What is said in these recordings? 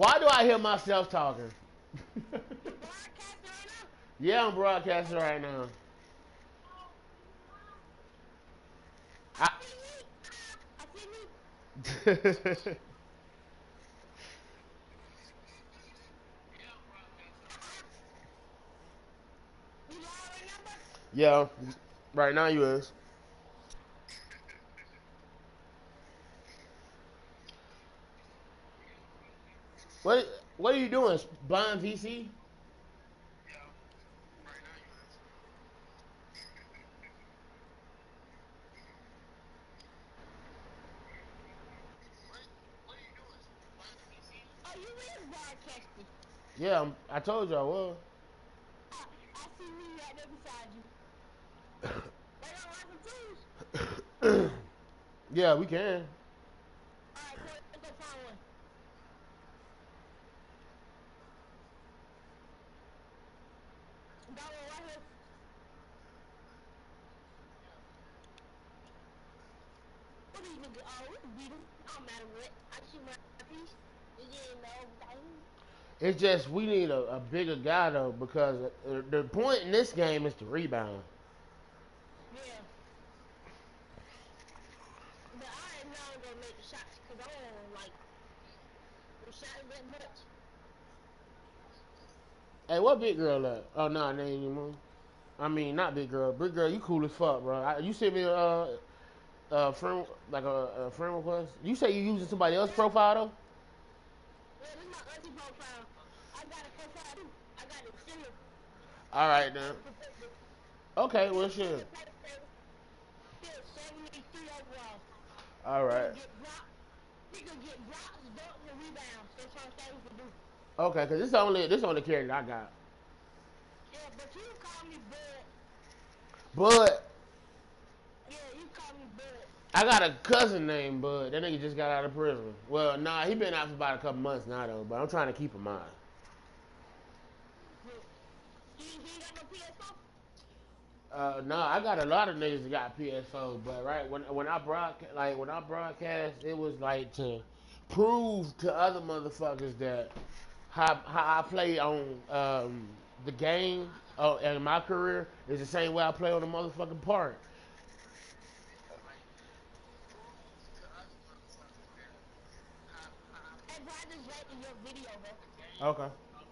Why do I hear myself talking? Yeah, I'm broadcasting right now. I yeah, right now you is. What What are you doing? Buying VC? Yeah, I told you I was. Yeah, we can. It's just we need a bigger guy though because the point in this game is to rebound. Hey, what big girl at? Oh no, nah, ain't anymore. I mean, not big girl. Big girl, you cool as fuck, bro. You sent me friend like a friend request. You say you using somebody else's profile though? All right then. Okay, well shit. All right. Okay, cause this only character I got. But I got a cousin named Bud. That nigga just got out of prison. Well, nah, he been out for about a couple months now though. But I'm trying to keep him on. Nah, I got a lot of niggas that got PS4, but right when I broadcast, it was like to prove to other motherfuckers that how I play on the game in my career is the same way I play on the motherfucking part. Okay.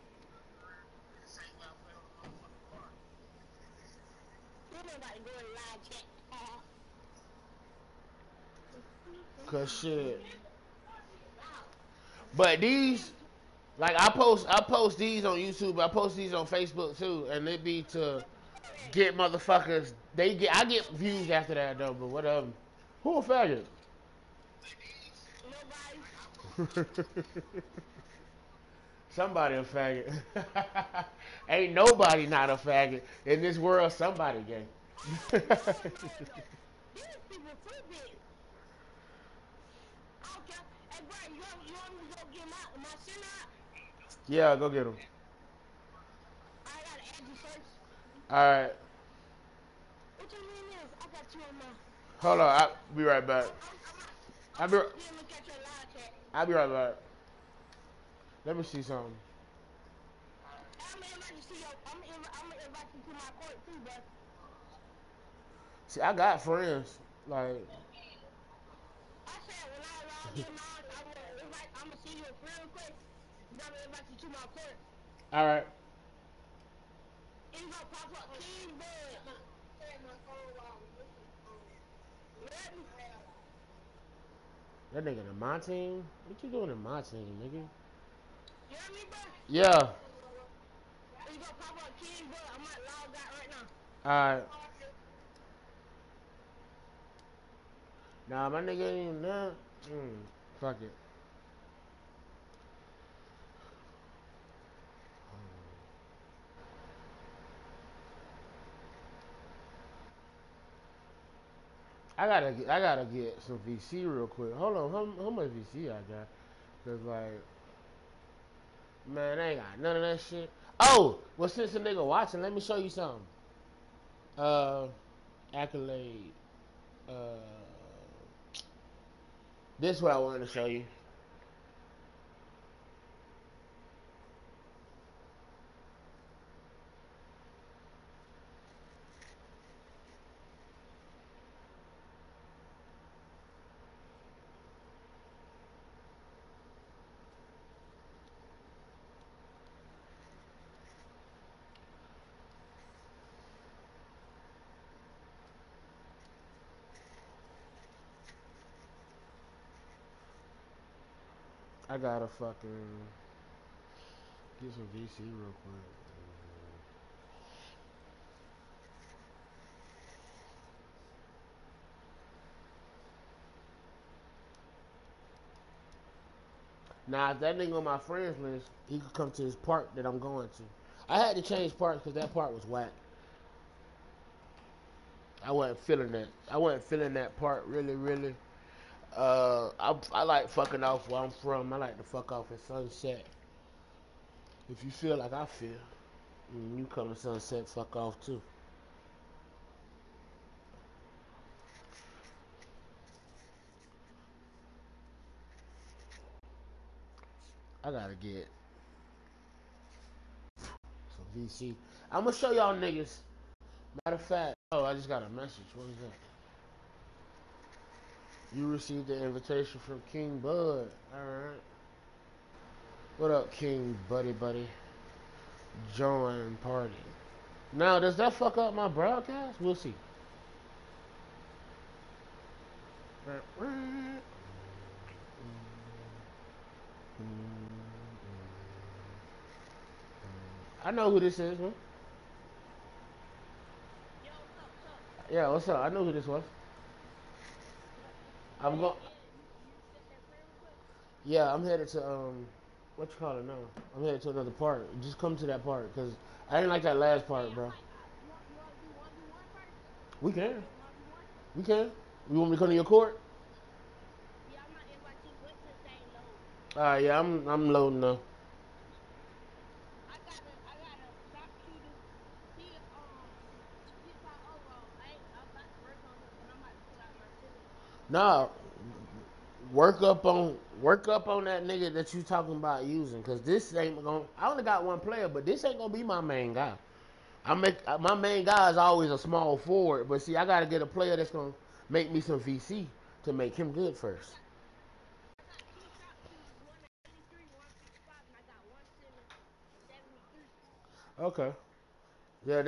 Cause shit. But these, like I post these on YouTube. I post these on Facebook too, and it be to get motherfuckers. I get views after that though, but whatever. Who a faggot? Somebody a faggot. Ain't nobody not a faggot in this world. Somebody gay. Yeah, go get him. All right, hold on. I'll be right back. I'll be. I'll be right back. Let me see something. See, I got friends. Like, all right. That nigga in my team. What you doing in my team, nigga? Yeah. All right. Nah, my nigga ain't even nah. Fuck it. I gotta get some VC real quick. Hold on, how much VC I got? Cause like, man, I ain't got none of that shit. Oh, well, since the nigga watching, let me show you something. Uh, accolade. Uh, this is what I wanted to show you. I gotta fucking get some VC real quick. Now, if that nigga on my friends list, he could come to this park that I'm going to. I had to change parks because that park was whack. I wasn't feeling that. I wasn't feeling that part really, really. I like fucking off where I'm from. I like to fuck off at Sunset. If you feel like I feel, you come to Sunset, fuck off too. I gotta get some VC. I'm gonna show y'all niggas. Matter of fact, oh, I just got a message. What is that? You received the invitation from King Bud. Alright. What up, King Buddy? Join party. Now, does that fuck up my broadcast? We'll see. I know who this is, man. Yeah, what's up? I know who this was. I'm going. Yeah, I'm headed to what you call it now? I'm headed to another part. Just come to that part because I didn't like that last part, bro. We can. We can. You want me to come to your court? Yeah, I'm loading now. Nah, work up on that nigga that you talking about using, cause this ain't gonna. I only got one player, but this ain't gonna be my main guy. My main guy is always a small forward, but see, I gotta get a player that's gonna make me some VC to make him good first. Okay. Yeah,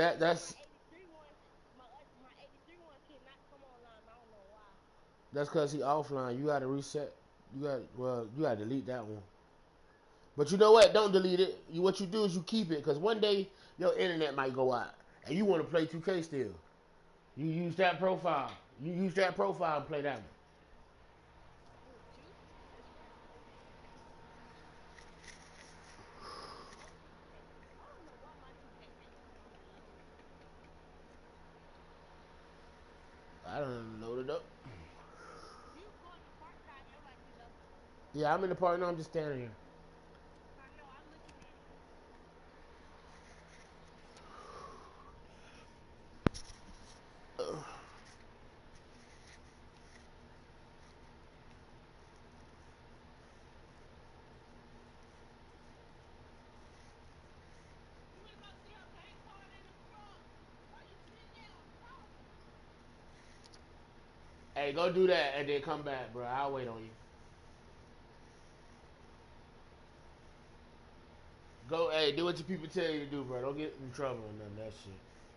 that's cause he offline. You gotta reset. You gotta delete that one. But you know what? Don't delete it. What you do is you keep it, because one day your internet might go out, and you want to play 2K still. You use that profile. You use that profile and play that one. I don't load it up. Yeah, I'm in the park. No, I'm just standing here. Hey, go do that and then come back, bro. I'll wait on you. Go, hey, do what your people tell you to do, bro. Don't get in trouble and none of that shit.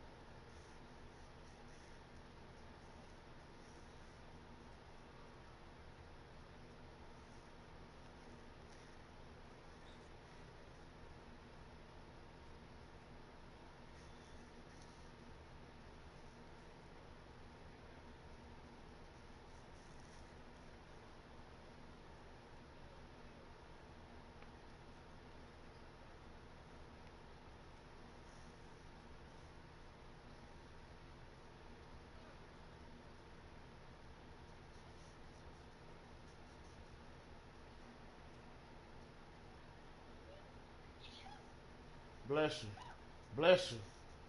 Bless you. Bless you.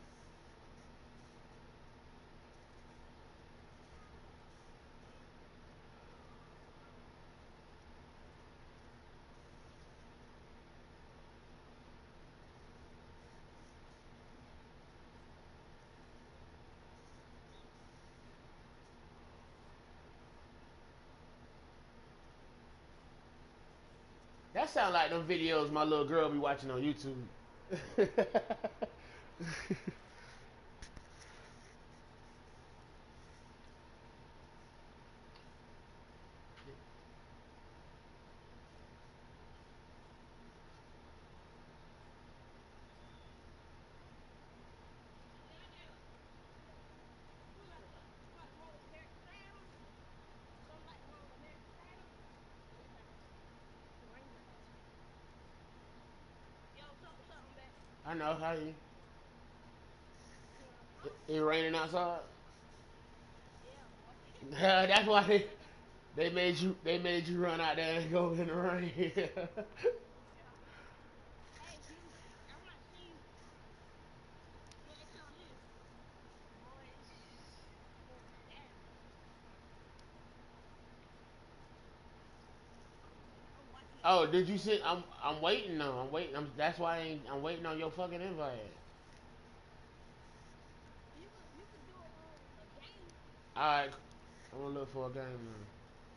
That sound like them videos my little girl be watching on YouTube. I know how you. It raining outside. That's why they made you run out there and go in the rain. Oh, did you see? I'm waiting though. I'm waiting. That's why I'm waiting on your fucking invite. All right, I'm gonna look for a game now.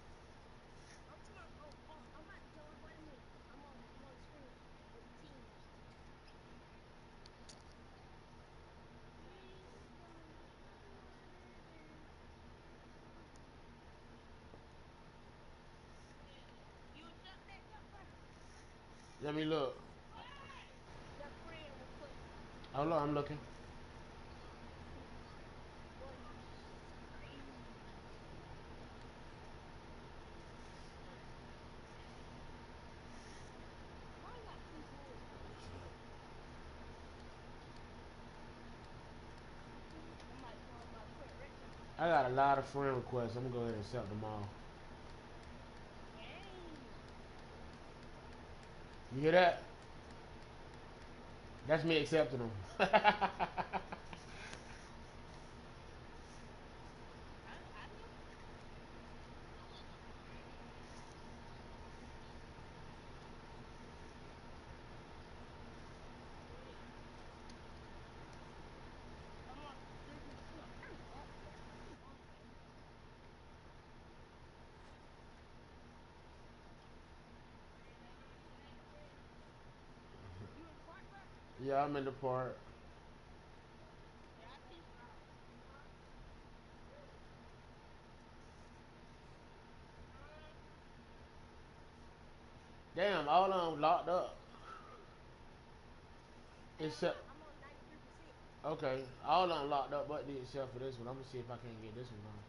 Let me look. Hold on, I'm looking. I got a lot of friend requests. I'm gonna go ahead and accept them all. You hear that? That's me accepting them. Yeah, I'm in the part. Damn, all of them locked up. Except, okay, all of them locked up but the except for this one. I'm gonna see if I can't get this one on.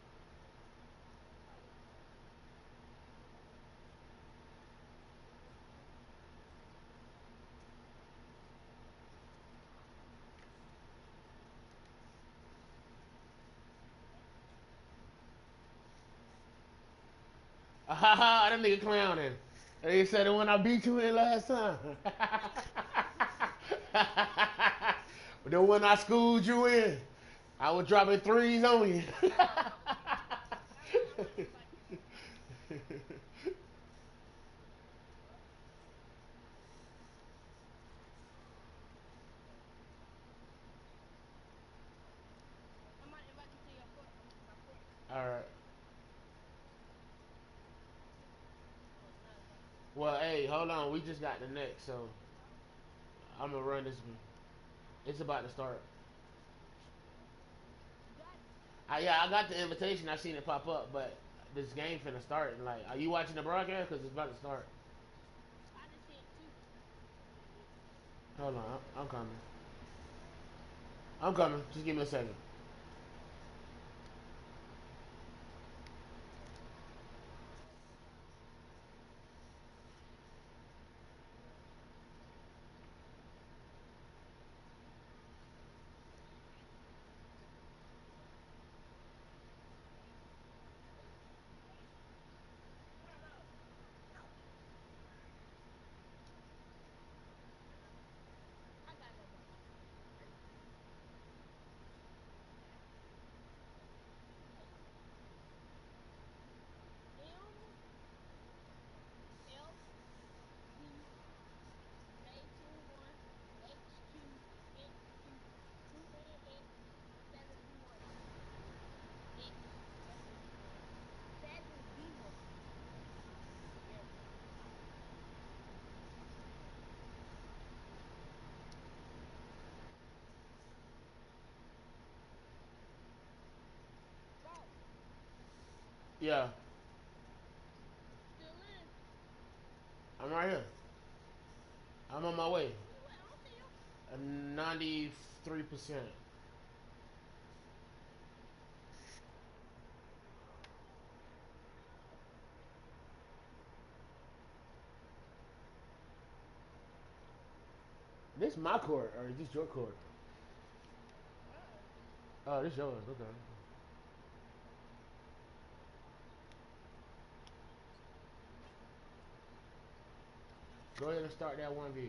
Ah, ha ha, that nigga clowning. They said it when I beat you in last time. The one I schooled you in. I was dropping threes on you. All right. Well, hey, hold on. We just got the next, so I'm gonna run this one. It's about to start. Yeah, I got the invitation. I seen it pop up, but this game finna start. And like, are you watching the broadcast? Cause it's about to start. Hold on, I'm coming. I'm coming. Just give me a second. Yeah, I'm right here. I'm on my way. 93%. This my court, or is this your court? Oh, this yours. Okay. Go ahead and start that 1v.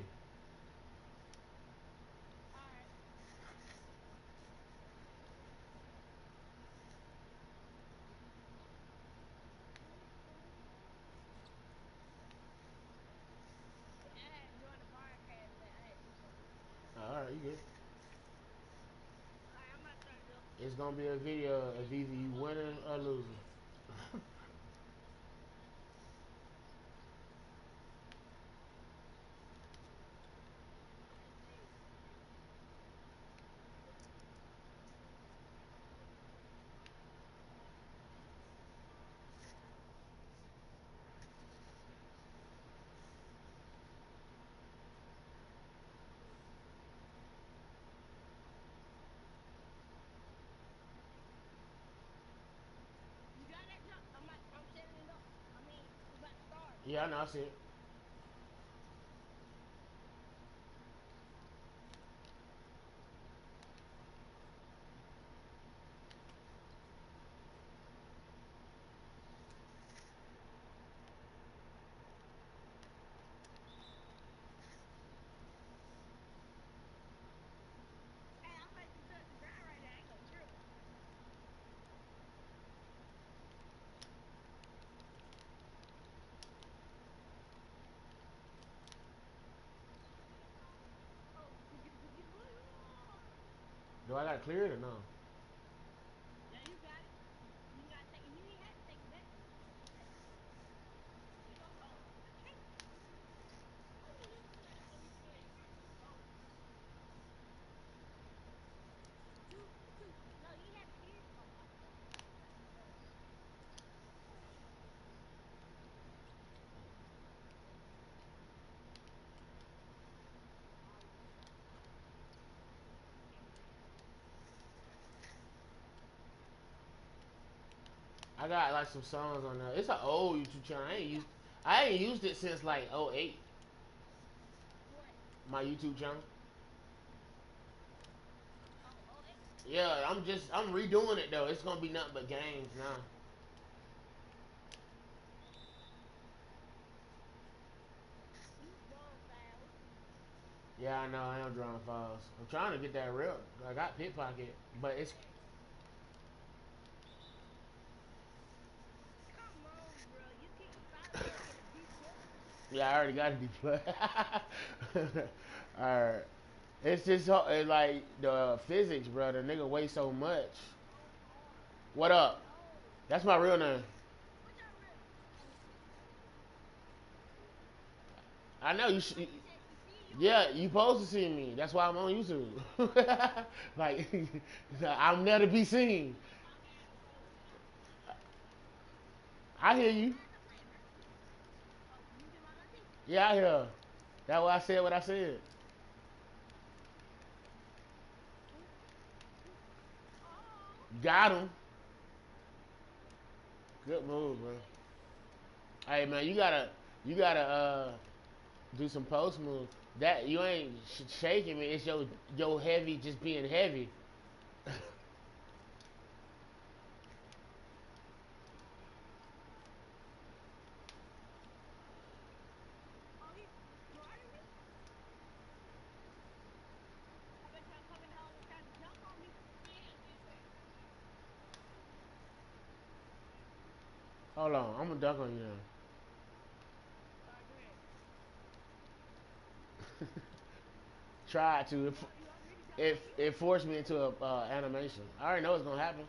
Alright, you good. It's gonna be a video of either you winning or losing. Yeah, I know. I see it. Do I gotta clear it or no? I got like some songs on there. It's an old YouTube channel. I ain't used it since like '08. My YouTube channel. Yeah, I'm redoing it though. It's gonna be nothing but games now. Yeah, I know. I am drawing files. I'm trying to get that real. I got pickpocket, but it's yeah. I already got a D plus. All right. It's just it's like the physics, bro. The nigga weighs so much. What up? That's my real name. I know you. Yeah, you supposed to see me. That's why I'm on YouTube. Like, I'm there to be seen. I hear you. Yeah, I hear. That's why I said what I said. Got him. Good move, bro. Hey, man, you gotta do some post moves. That you ain't shaking me. It's your heavy just being heavy. Hold on, I'm gonna dunk on you now. Try to. It forced me into a animation. I already know it's gonna happen.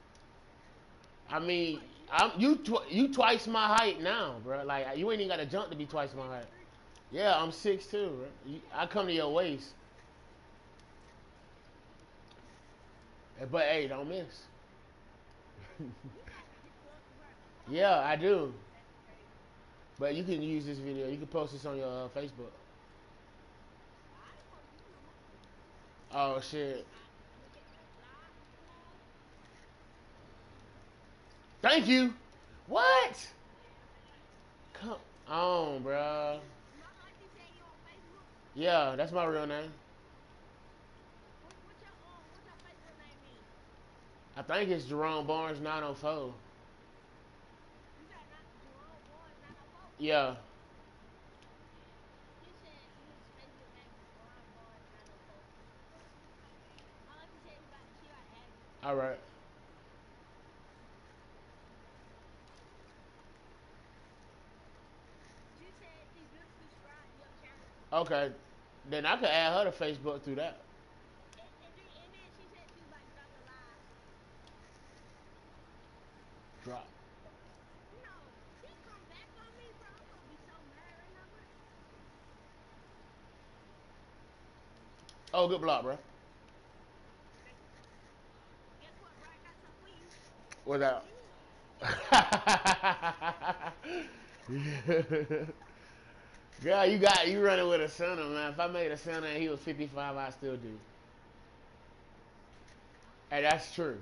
I mean, you twice my height now, bro. Like you ain't even got to jump to be twice my height. Yeah, I'm 6'2", bro. I come to your waist, but hey, don't miss. Yeah, I do. But you can use this video. You can post this on your Facebook. Oh shit! Thank you. What? Come on, bro. Yeah, that's my real name. What your Facebook name is? I think it's Jerome Barnes 904. You said not Jerome Boyd 904. Yeah. He said his Facebook name is Jerome Boyd 904. Oh, she said she about to add you. All right. She said she's just subscribed to your channel. Okay. Then I could add her to Facebook through that. And then she said she was about to drop a live. Drop. No, he come back on me, bro. I'm gonna be so mad right now, bro. Oh, good block, bro. Thank you, bro. Guess what, bro? I got something for you. What up? Girl, you running with a center, man. If I made a center and he was 55, I'd still do. Hey, that's true.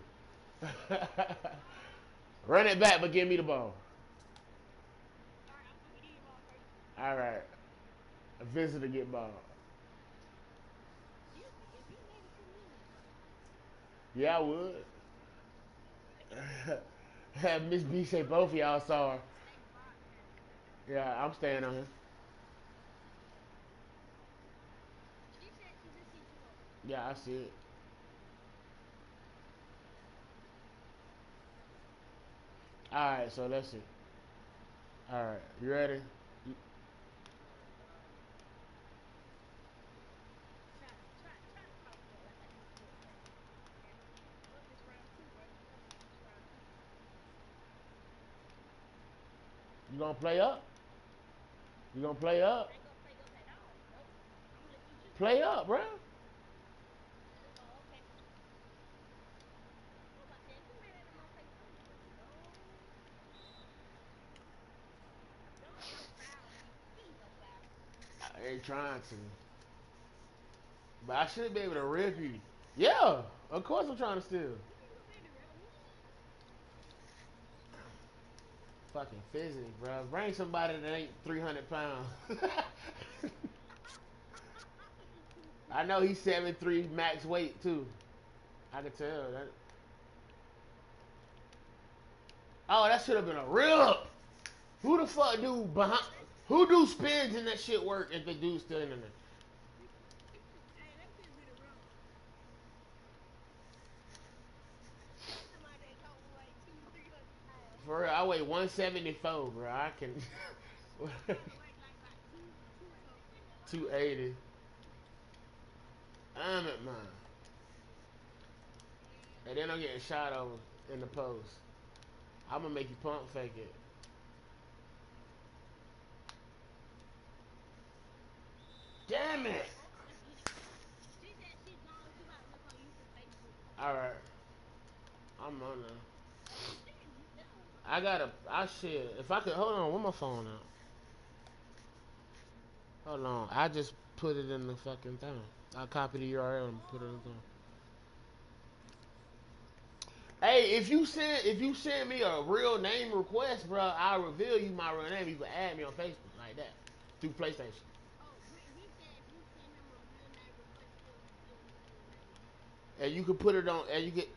Run it back, but give me the ball. All right, I'm gonna give you my first. All right. A visitor get ball. If you made it to me, Yeah, I would. Have Miss B say both of y'all saw her. stay blocked now. Yeah, I'm staying on here. She said she just hit you up. Yeah, I see it. All right, so let's see. All right, you ready? Try to talk to her like I used to do it first. Okay. Look, this round two, bro. This round two. You gonna play up? You gonna play up? I ain't gonna play up at all. Nope. I'm gonna let you choose. Play up, bro. Oh, okay. I was about to say, if you made it, I'm gonna play some. But don't foul me. Please don't foul. I ain't trying to, but I should be able to rip you. Yeah, of course I'm trying to steal. You ain't gonna be able to rip me. Fucking physics, bro. Bring somebody that ain't 300 pounds. I know he's 7'3" max weight too. I can tell that. Oh, that should have been a rip. Who the fuck do behind? Who do spins and that shit work if the dude's still in there? Hey, that should be the real. Somebody that told me like 200, 300 pounds. For real, I weigh 174, bro. I can I gotta wait like about two something. 280. I'm at mine, and then I'm getting shot over in the post. I'm gonna make you pump fake it. Damn it! Oh, let's get it. She said she's gone. She about to look on you for Facebook. All right, I'm on there. Damn, you done. I gotta. I shit. If I could hold on, where my phone at? Hold on. I just put it in the fucking thing. I copied the URL and put it in the thing. Hey, if you send me a real name request, bro, I'll reveal you my real name. You can add me on Facebook like that through PlayStation, Oh, he said if you send him a real name request, he'll reveal your real name. and you can put it on. And you get.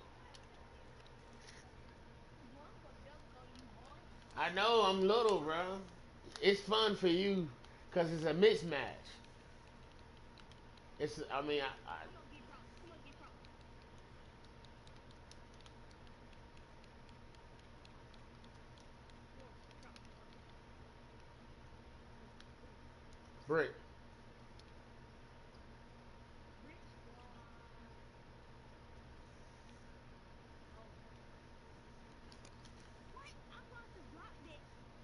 Boy, I'm gonna dunk on you, boy. I know I'm little, bro. It's fun for you because it's a mismatch. It's. I mean, Come on, get prompt. Come on, get prompt. Come on, prompt, prompt. Ooh, Brick. Brick Squad. Oh, what? I'm about to drop that.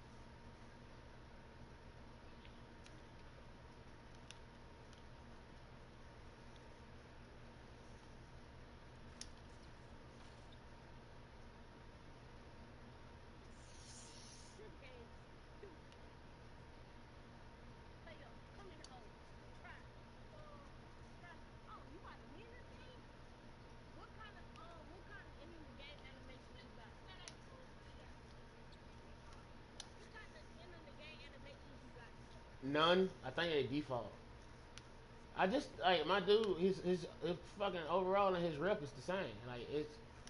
This game stupid. Play up. Come in the hole. Try. Try. Oh, you about to win this game? What kind of ending the game animation you got? What kind of ending the game animations you got? None. I think they default. I just like my dude. His fucking overall and his rep is the same. Like it's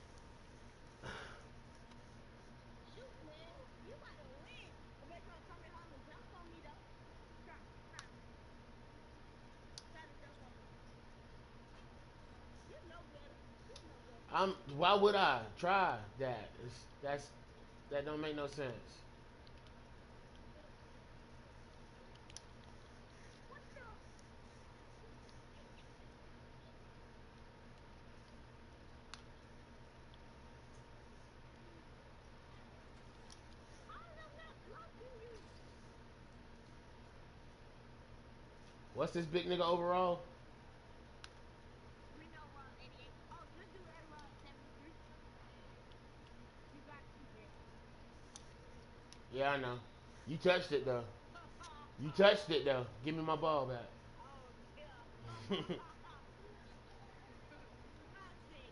Shoot, man. You about to win. I bet you're gonna come in home and jump on me, though. Try, try, try to jump on me. You know better. You know better. Why would I try that? That don't make no sense. What the? I'm not blocking you. What's this big nigga overall? We know 88. Oh, let's do that 73. You got TJ. Yeah, I know. You touched it though. You touched it though. Give me my ball back. Oh, yeah. I see.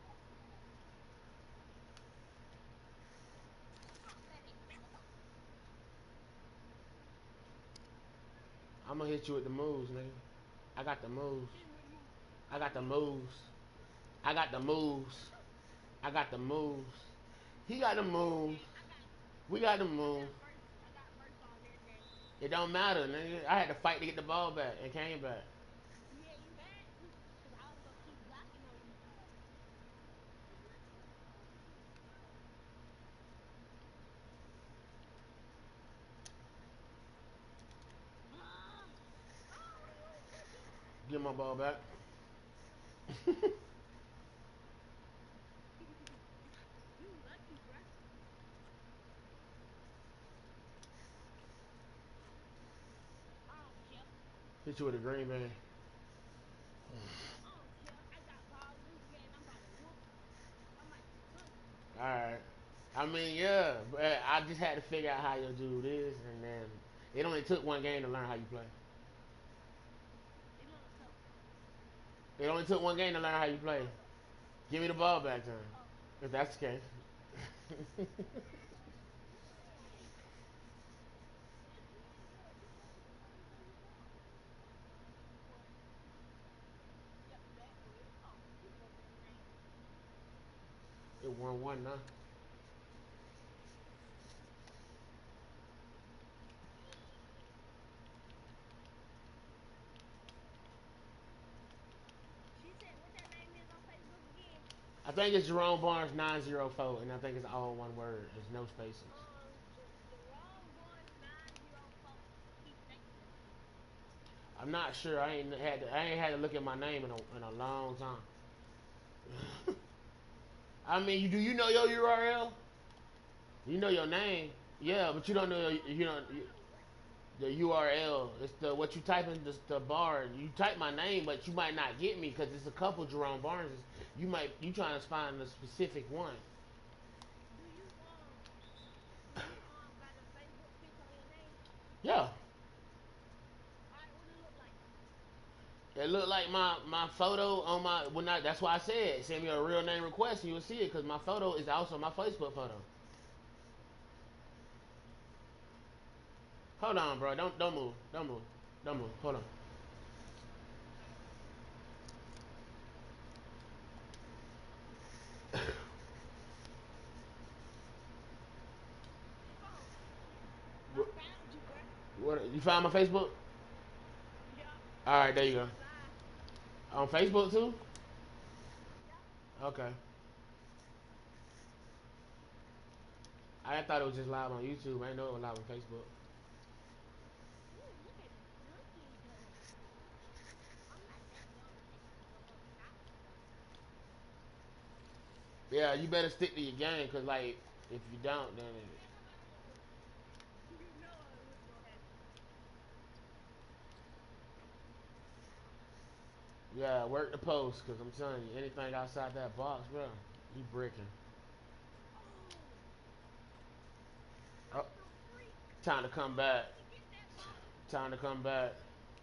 I'm gonna hit you with the moves, nigga. I got the moves. Give me the move. I got the moves. I got the moves. I got the moves. He got the moves. Man, We got the I moves. got verse. I got verse on that game. It don't matter, nigga. I had to fight to get the ball back and came back. Yeah, you had to. Because I was going to keep blocking on you. Ah! Oh, you freaking. Get my ball back. You lucky, bruh. I don't care. Hit you with a green bean. I don't care. I got balls this game. I'm about to whoop you. I'm Michael Jordan. Alright. I mean, yeah, but I just had to figure out how your dude is, and then it only took one game to learn how you play. It look tough. It only took one game to learn how you play. Give me the ball back, then. Oh, If that's the case. yep, that. Oh, you broke the screen. It 1-1 now. She said what that name is on Facebook again. I think it's Jerome Barnes 904, and I think it's all one word. There's no spaces. Jerome Barnes 904. Keep texting it to me. I'm not sure. I ain't had to look at my name in a long time. I mean, do you know your URL? You know your name, yeah, but you don't know the URL. It's the what you type in the bar. You type my name, but you might not get me because it's a couple Jerome Barneses. You trying to find a specific one. Do you got a Facebook picture on your name? Yeah, Alright, what it look like? it looked like my photo on my when I. That's why I said send me a real name request and you'll see it because my photo is also my Facebook photo. Hold on, bro. Don't move. Don't move. Don't move. Hold on. Oh, I What, found you, bruh. what you found my Facebook? Yup. All right, there you go. Outside. On Facebook too? Yup. Okay. I thought it was just live on YouTube. I didn't know it was live on Facebook. Ooh, look at him dunking though. I'm not that dumb to take these little shots though. Yeah, you better stick to your game because, like, if you don't, then You know what's gonna happen. yeah, work the post because I'm telling you, anything outside that box, bro, you breaking. Oh, what Oh, the freak? time to come back. Somebody get that ball. Time to come back.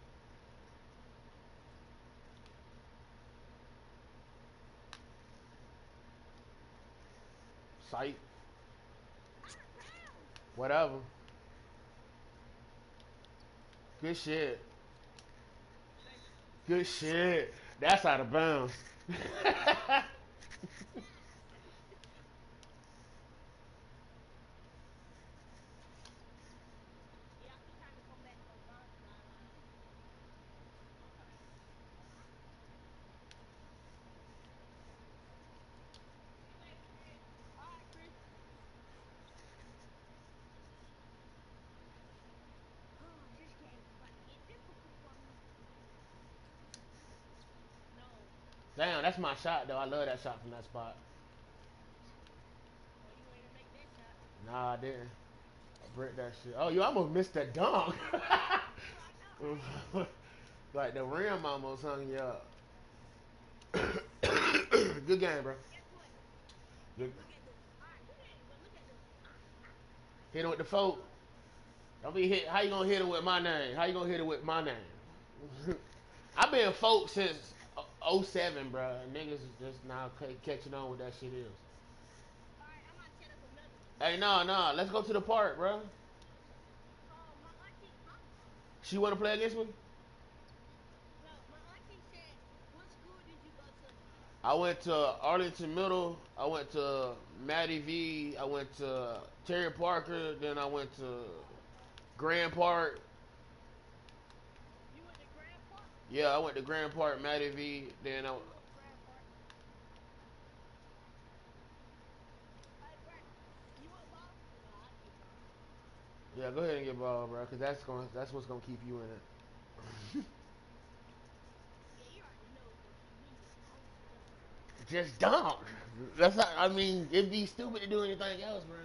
Sight. Out of bounds. Whatever. Good shit. Thank you. Good shit. That's out of bounds. Yeah, he trying to come back to the bond sideline. Okay. All right, Chris. Oh, this game is about to get difficult for me. No. Damn, that's my shot though. I love that shot from that spot. No, you ain't gonna make that shot. Nah, I didn't. I bricked that shit. Oh, you almost missed that dunk. I know, right? Like the rim almost hung you up. Good game, bro. Guess what? Good. Look at this. All right, look at it, but look at this. Hit him with the folk. Don't be hit. How you gonna hit him with my name? How you gonna hit him with my name? I've been folk since '07, bro. Niggas is just now catching on what that shit is. All right, I'm gonna set up another one. Hey, no. Let's go to the park, bro. Oh, my auntie, huh? She wanna play against me? No, my auntie said, what school did you go to? I went to Arlington Middle. I went to Mattie V. I went to Terry Parker. Then I went to Grand Park. You went to Grand Park? Yeah, I went to Grand Park, Mattie V. Then I. I went to Grand Park. Hey, Brett, you want ball? No, I'll get ball. Yeah, go ahead and get ball, bro, because that's what's gonna keep you in it. Yeah, you already know it's gonna keep me in it. I don't even care. Just dunk. That's not, I mean, it'd be stupid to do anything else, bro.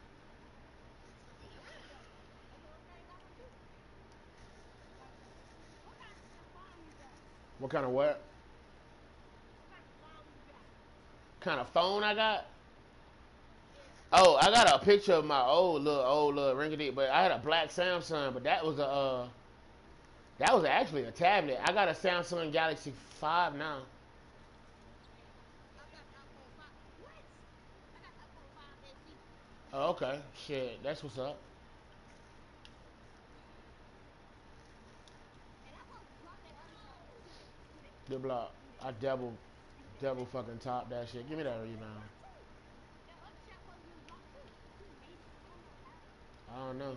It would, though. That's the only thing I would do. Like, what kind of phone you got? What kind of what? What kind of phone you got? Kind of phone I got? Yeah. Oh, I got a picture of my old little rinky but I had a black Samsung, but that was actually a tablet. I got a Samsung Galaxy 5 now. I got the iPhone 5. What? I got the iPhone 5 SE. Oh, okay. Shit, that's what's up. And I'm supposed to drop that other tablet, too. Good block. Give me that. I double, Give me that double back. fucking top that shit. Give me that That rebound. drop, too. That other tab supposed to drop, too. You made it. I don't know how. I don't know.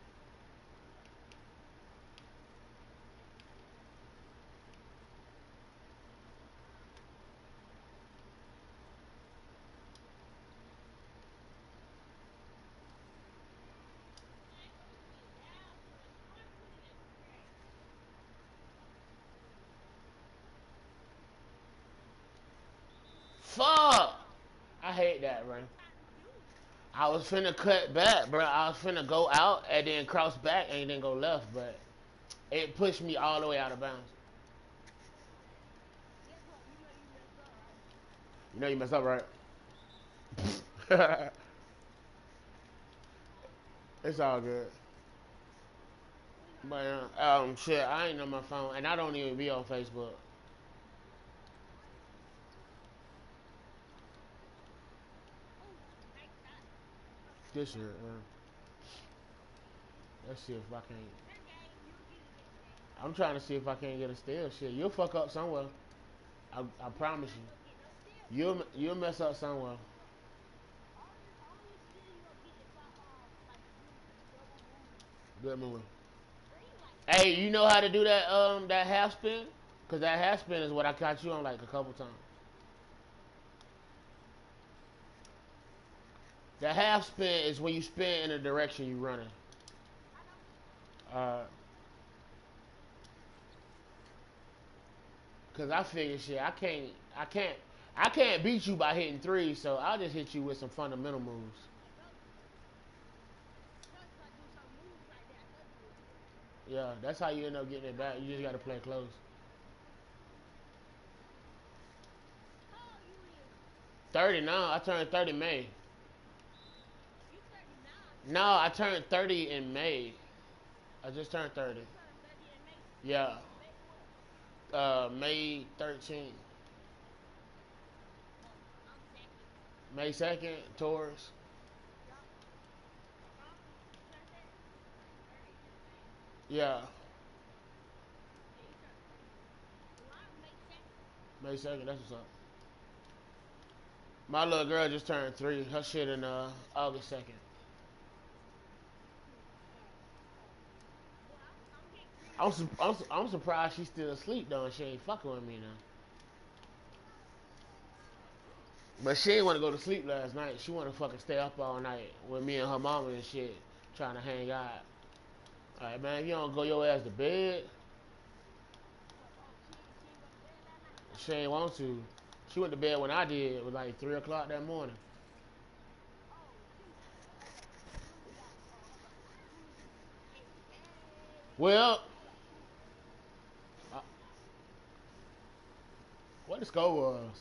Fuck! I hate that, What man. you trying to do? I was finna cut back, bro. I was finna go out and then cross back and then go left, but it pushed me all the way out of bounds. Guess what? You know you messed up, right? You know you messed up, right? It's all good. We know. But shit, I ain't on my phone, and I don't even be on Facebook. Oh, nice shot. Good shit, man. Let's see if I can. Next game, you'll get it next game. I'm trying to see if I can't get a steal. Shit, you'll fuck up somewhere. I You promise ain't gonna get no steal. you. You'll mess up somewhere. Only steal you gonna get if I like do double move. Good move. Bro, you like Hey, you know how to do that half spin? Cause that half spin is what I caught you on like a couple times. The half spin is when you spin in the direction you running. I know. Uh, Cause I figure shit, I can't beat you by hitting threes, so I'll just hit you with some fundamental moves. I know. I know if I do some moves like that, I know you would. Yeah, that's how you end up getting it back. You just gotta play close. How old you is? 30 now. I turned 30 May. You 39. No, I turned 30 in May. I just turned 30. You turned 30 in May. Yeah, May what? May 13th. Oh, I'm second. May 2nd, Taurus. Yup. Huh? What I said? 30 in May. Yeah, Yeah, you turned 30 in May. May 2nd. That's what's up. My little girl just turned 3. Her shit in August 2nd. Well, I'm getting three I'm, next su- month. I'm, su- I'm surprised she's still asleep though, and she ain't fucking with me now. But she didn't want to go to sleep last night. She want to fucking stay up all night with me and her mama and shit, trying to hang out. All right, man. If you don't go your ass to bed, Oh, she ain't went to bed last night. she ain't want to. She went to bed when I did. It was like 3 o'clock that morning. Oh, Susie got Susie. Hey, Well, uh, what the score was?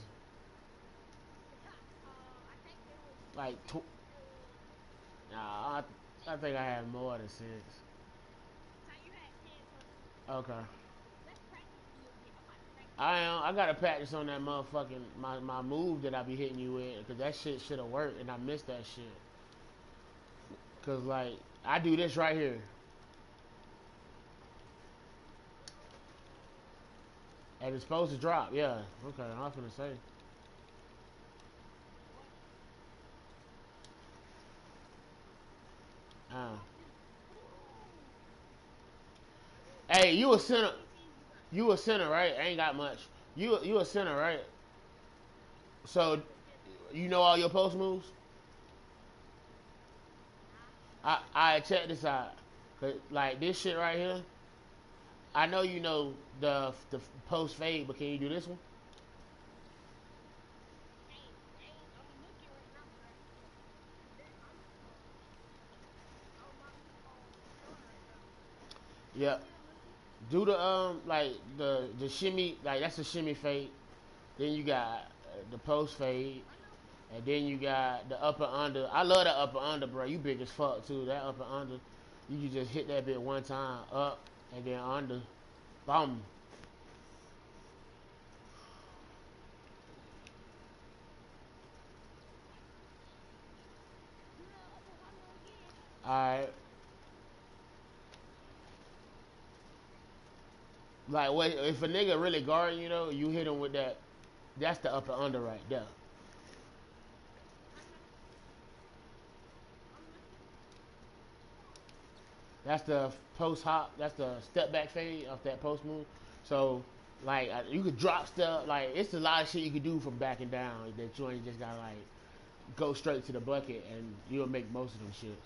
I think it was Like, six. nah, I think I had more than 6. Now you had 10 total. Okay. Let's practice a little bit. I'm about to practice I this am. shit. I gotta practice on that motherfucking my move that I be hitting you with, cause that shit should have worked, and I missed that shit. Cause like I do this right here, and it's supposed to drop. Yeah. Okay. I was gonna say. What? Uh, Ooh. hey, you a Let center. me see if you got. You a center, right? I ain't got much. You a center, right? So I'm a center. you know all your post moves. Nah. I check this out. 'Cause, like this shit right here. I know you know the post fade, but can you do this one? I'm looking right now, but I'm showing right now. Show Yeah. me a little bit. Do the like the shimmy, like that's a shimmy fade. Then you got the post fade, I know. and then you got the upper under. I love that upper under, bro. You big as fuck too. That upper under, you can just hit that bit one time up and then under, boom. Do the upper under again. All right. Like what if a nigga really guarding you though, you hit him with that. That's the upper under right there. I know. I'm looking. That's the post hop. That's the step back fade off that post move. So like you could drop stuff. Like it's a lot of shit you could do from backing down that you ain't just gotta like go straight to the bucket and you'll make most of them shits.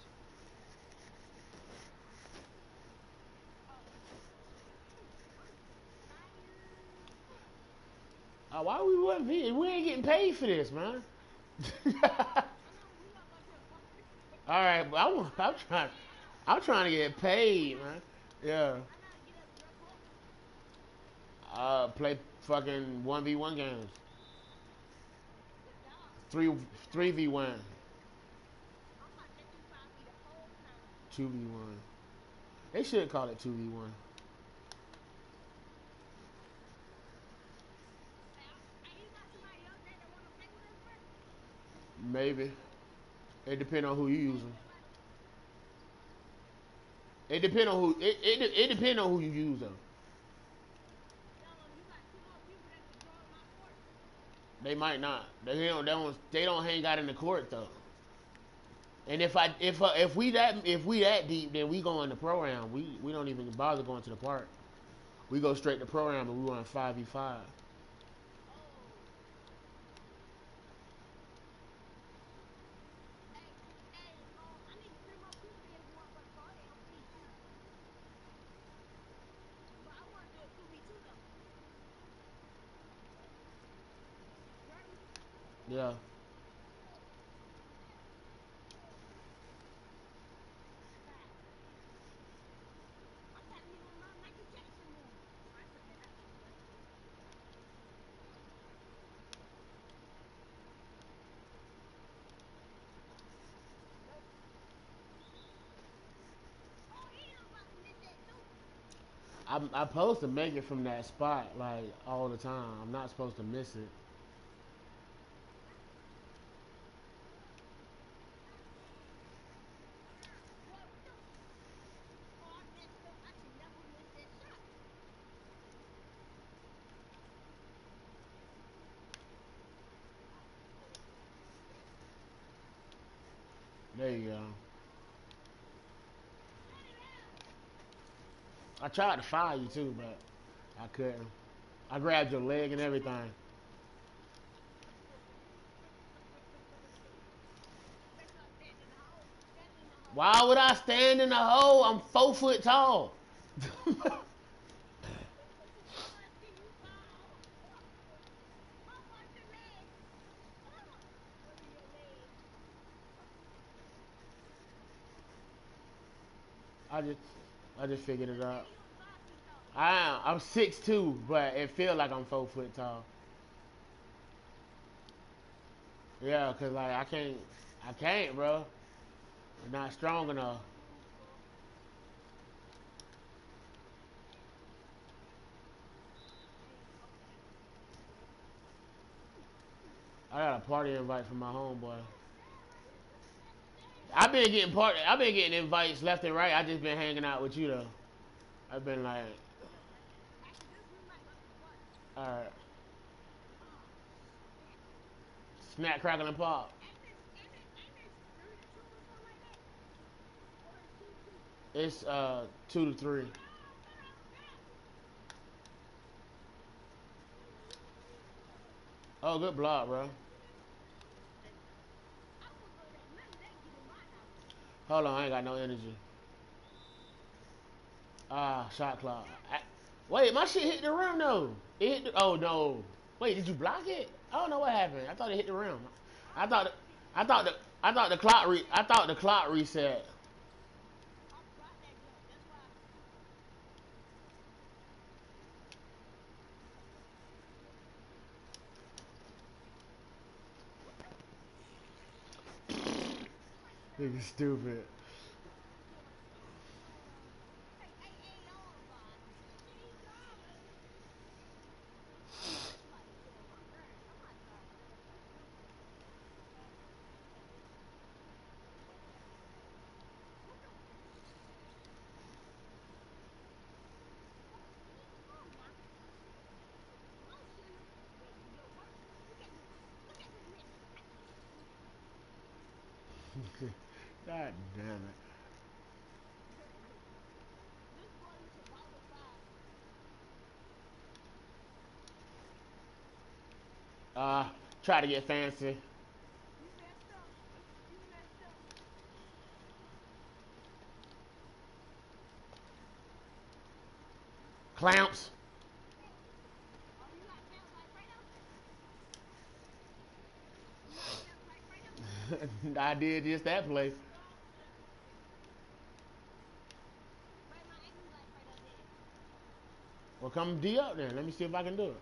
Oh, I'm tired. Why we wasn't we ain't getting paid for this, man. I know we gonna go to the park. All right, but I gotta get. I'm trying to get I paid, gotta. man. Yeah. I gotta get us real close. Play fucking 1v1 games. Good job. Three Good three job. v one, I'm about to let you find me the whole time. 2v1. They should call it 2v1. Hey, you got somebody else there that wanna play with us, bro? Maybe. It depends on who you Hey, using. somebody. It depends on who it depends on who you use though. You got two more people that can join my court. They might not. They don't hang out in the court though. And if we that deep, then we go in the program. We don't even bother going to the park. We go straight to program and we run 5v5. Oh. Hey, I need three more people in this motherfucker so I can LP. But I wanna do a 2v2 though. You heard me? Yeah. Fast. I'm about to hit one of my Michael Jackson moves. I ain't put that out there, but nope. Oh, I'm about to miss that too. I'm supposed to make it from that spot like all the time. I'm not supposed to miss it. What the? Oh, I messed up. I should never miss that shot. There you go. I tried to fire you too, but I couldn't. I grabbed your leg and everything. Why would I stand in the hole? I'm 4 foot tall. I just I just figured it out. I'm 6'2", but it feels like I'm 4 foot tall. Yeah, cause like I can't, bro. I'm not strong enough. I got a party invite from my homeboy. I've been getting invites left and right. I just been hanging out with you though. I've been like, all right, snack, crackle, and pop. It's 2 to 3. Oh, good block, bro. Hold on, I ain't got no energy. Ah, shot clock. Wait, my shit hit the rim though. It hit the, oh no. Wait, did you block it? I don't know what happened. I thought it hit the rim. I thought it, I thought the clock reset. Nigga stupid. God damn it. Uh, try to get fancy. Clamps. I did just that play. Well, come D up then. Let me see if I can do it.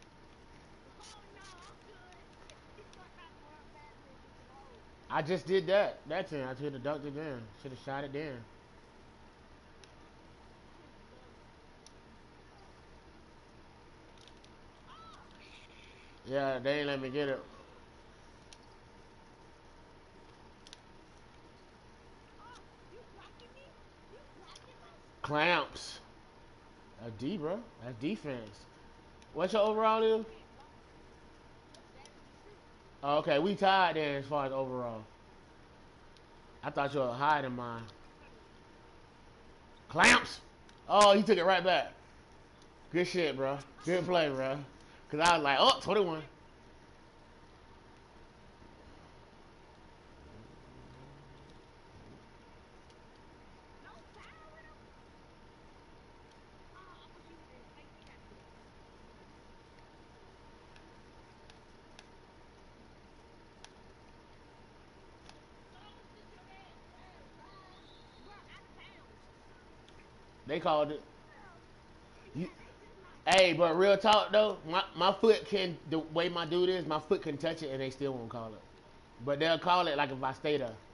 I just did that. That time I should have dunked it in. Should have shot it then. Yeah, they ain't let me get it. Clamps. A D, bro. That's defense. What's your overall is? Oh, okay, we tied then as far as overall. I thought you were higher than mine. Clamps. Oh, he took it right back. Good shit, bro. Good play, bro. Cause I was like, oh, 21. They called it. You, hey, but real talk though, my foot can the way my dude is, my foot can touch it and they still won't call it. But they'll call it like if I stay there.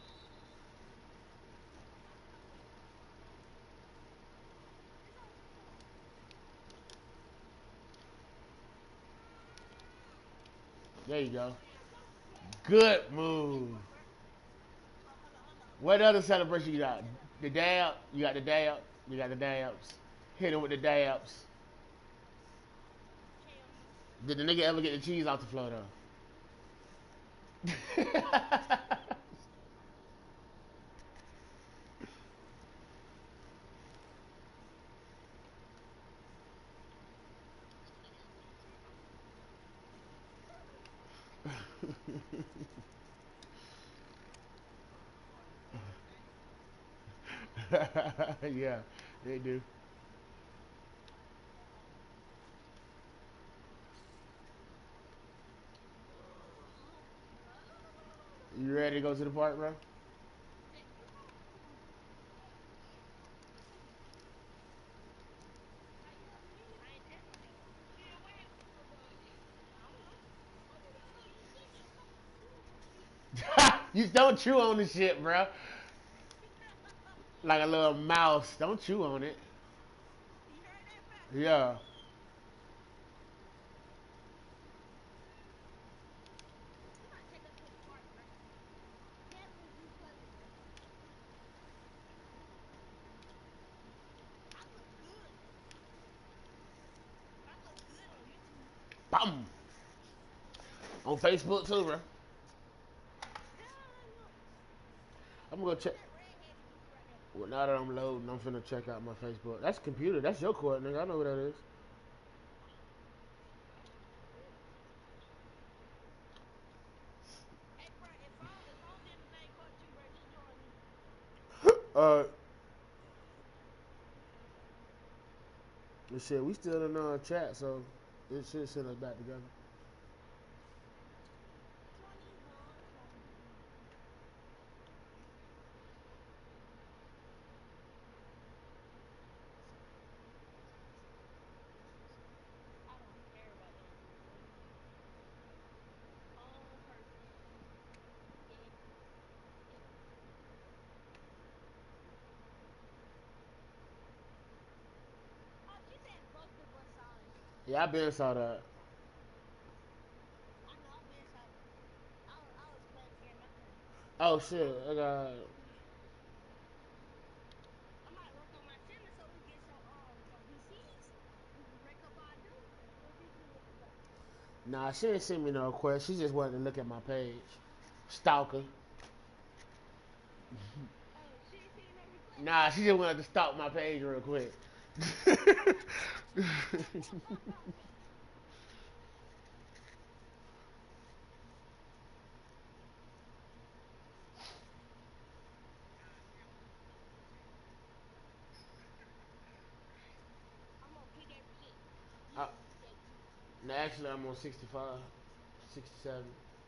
There you go. Good move. What other celebration you got? The dab. You got the dab. You got the dabs. Hit him with the dabs. Did the nigga ever get the cheese off the floor though? Yeah, they do. You ready to go to the park, bro? You don't chew on the shit, bro. Like a little mouse. Don't chew on it. You heard that, bro? Yeah. You might take us to the park, bro. That was you fucking. I look good. I look good on YouTube. Bam. On Facebook too, bro. Hell no. I'm gonna Who's check. that red-headed dude right there? Well, now that I'm loading, I'm finna check out my Facebook. That's computer. That's your court, nigga. I know what that is. Hey, bro, if I'm in the main court too, bro, just join me. uh, shit, we still in chat, so it should send us back together. 21. I don't care about them dudes, bro. Person. Yeah. Oh, she said fuck the Versailles. Yeah, I been saw that. I know I've been shot. I was playing the game. I couldn't. Oh shit, I got. I might work on my sentence so we get some VCs. We can break up our dudes. What VC looking for? Nah, she didn't send me no request. She just wanted to look at my page. Stalker. Oh, she ain't seen no request. Nah, she just wanted to stalk my page real quick. I'm on PWP. You uh, on PWP. no, actually, I'm on 65, 67.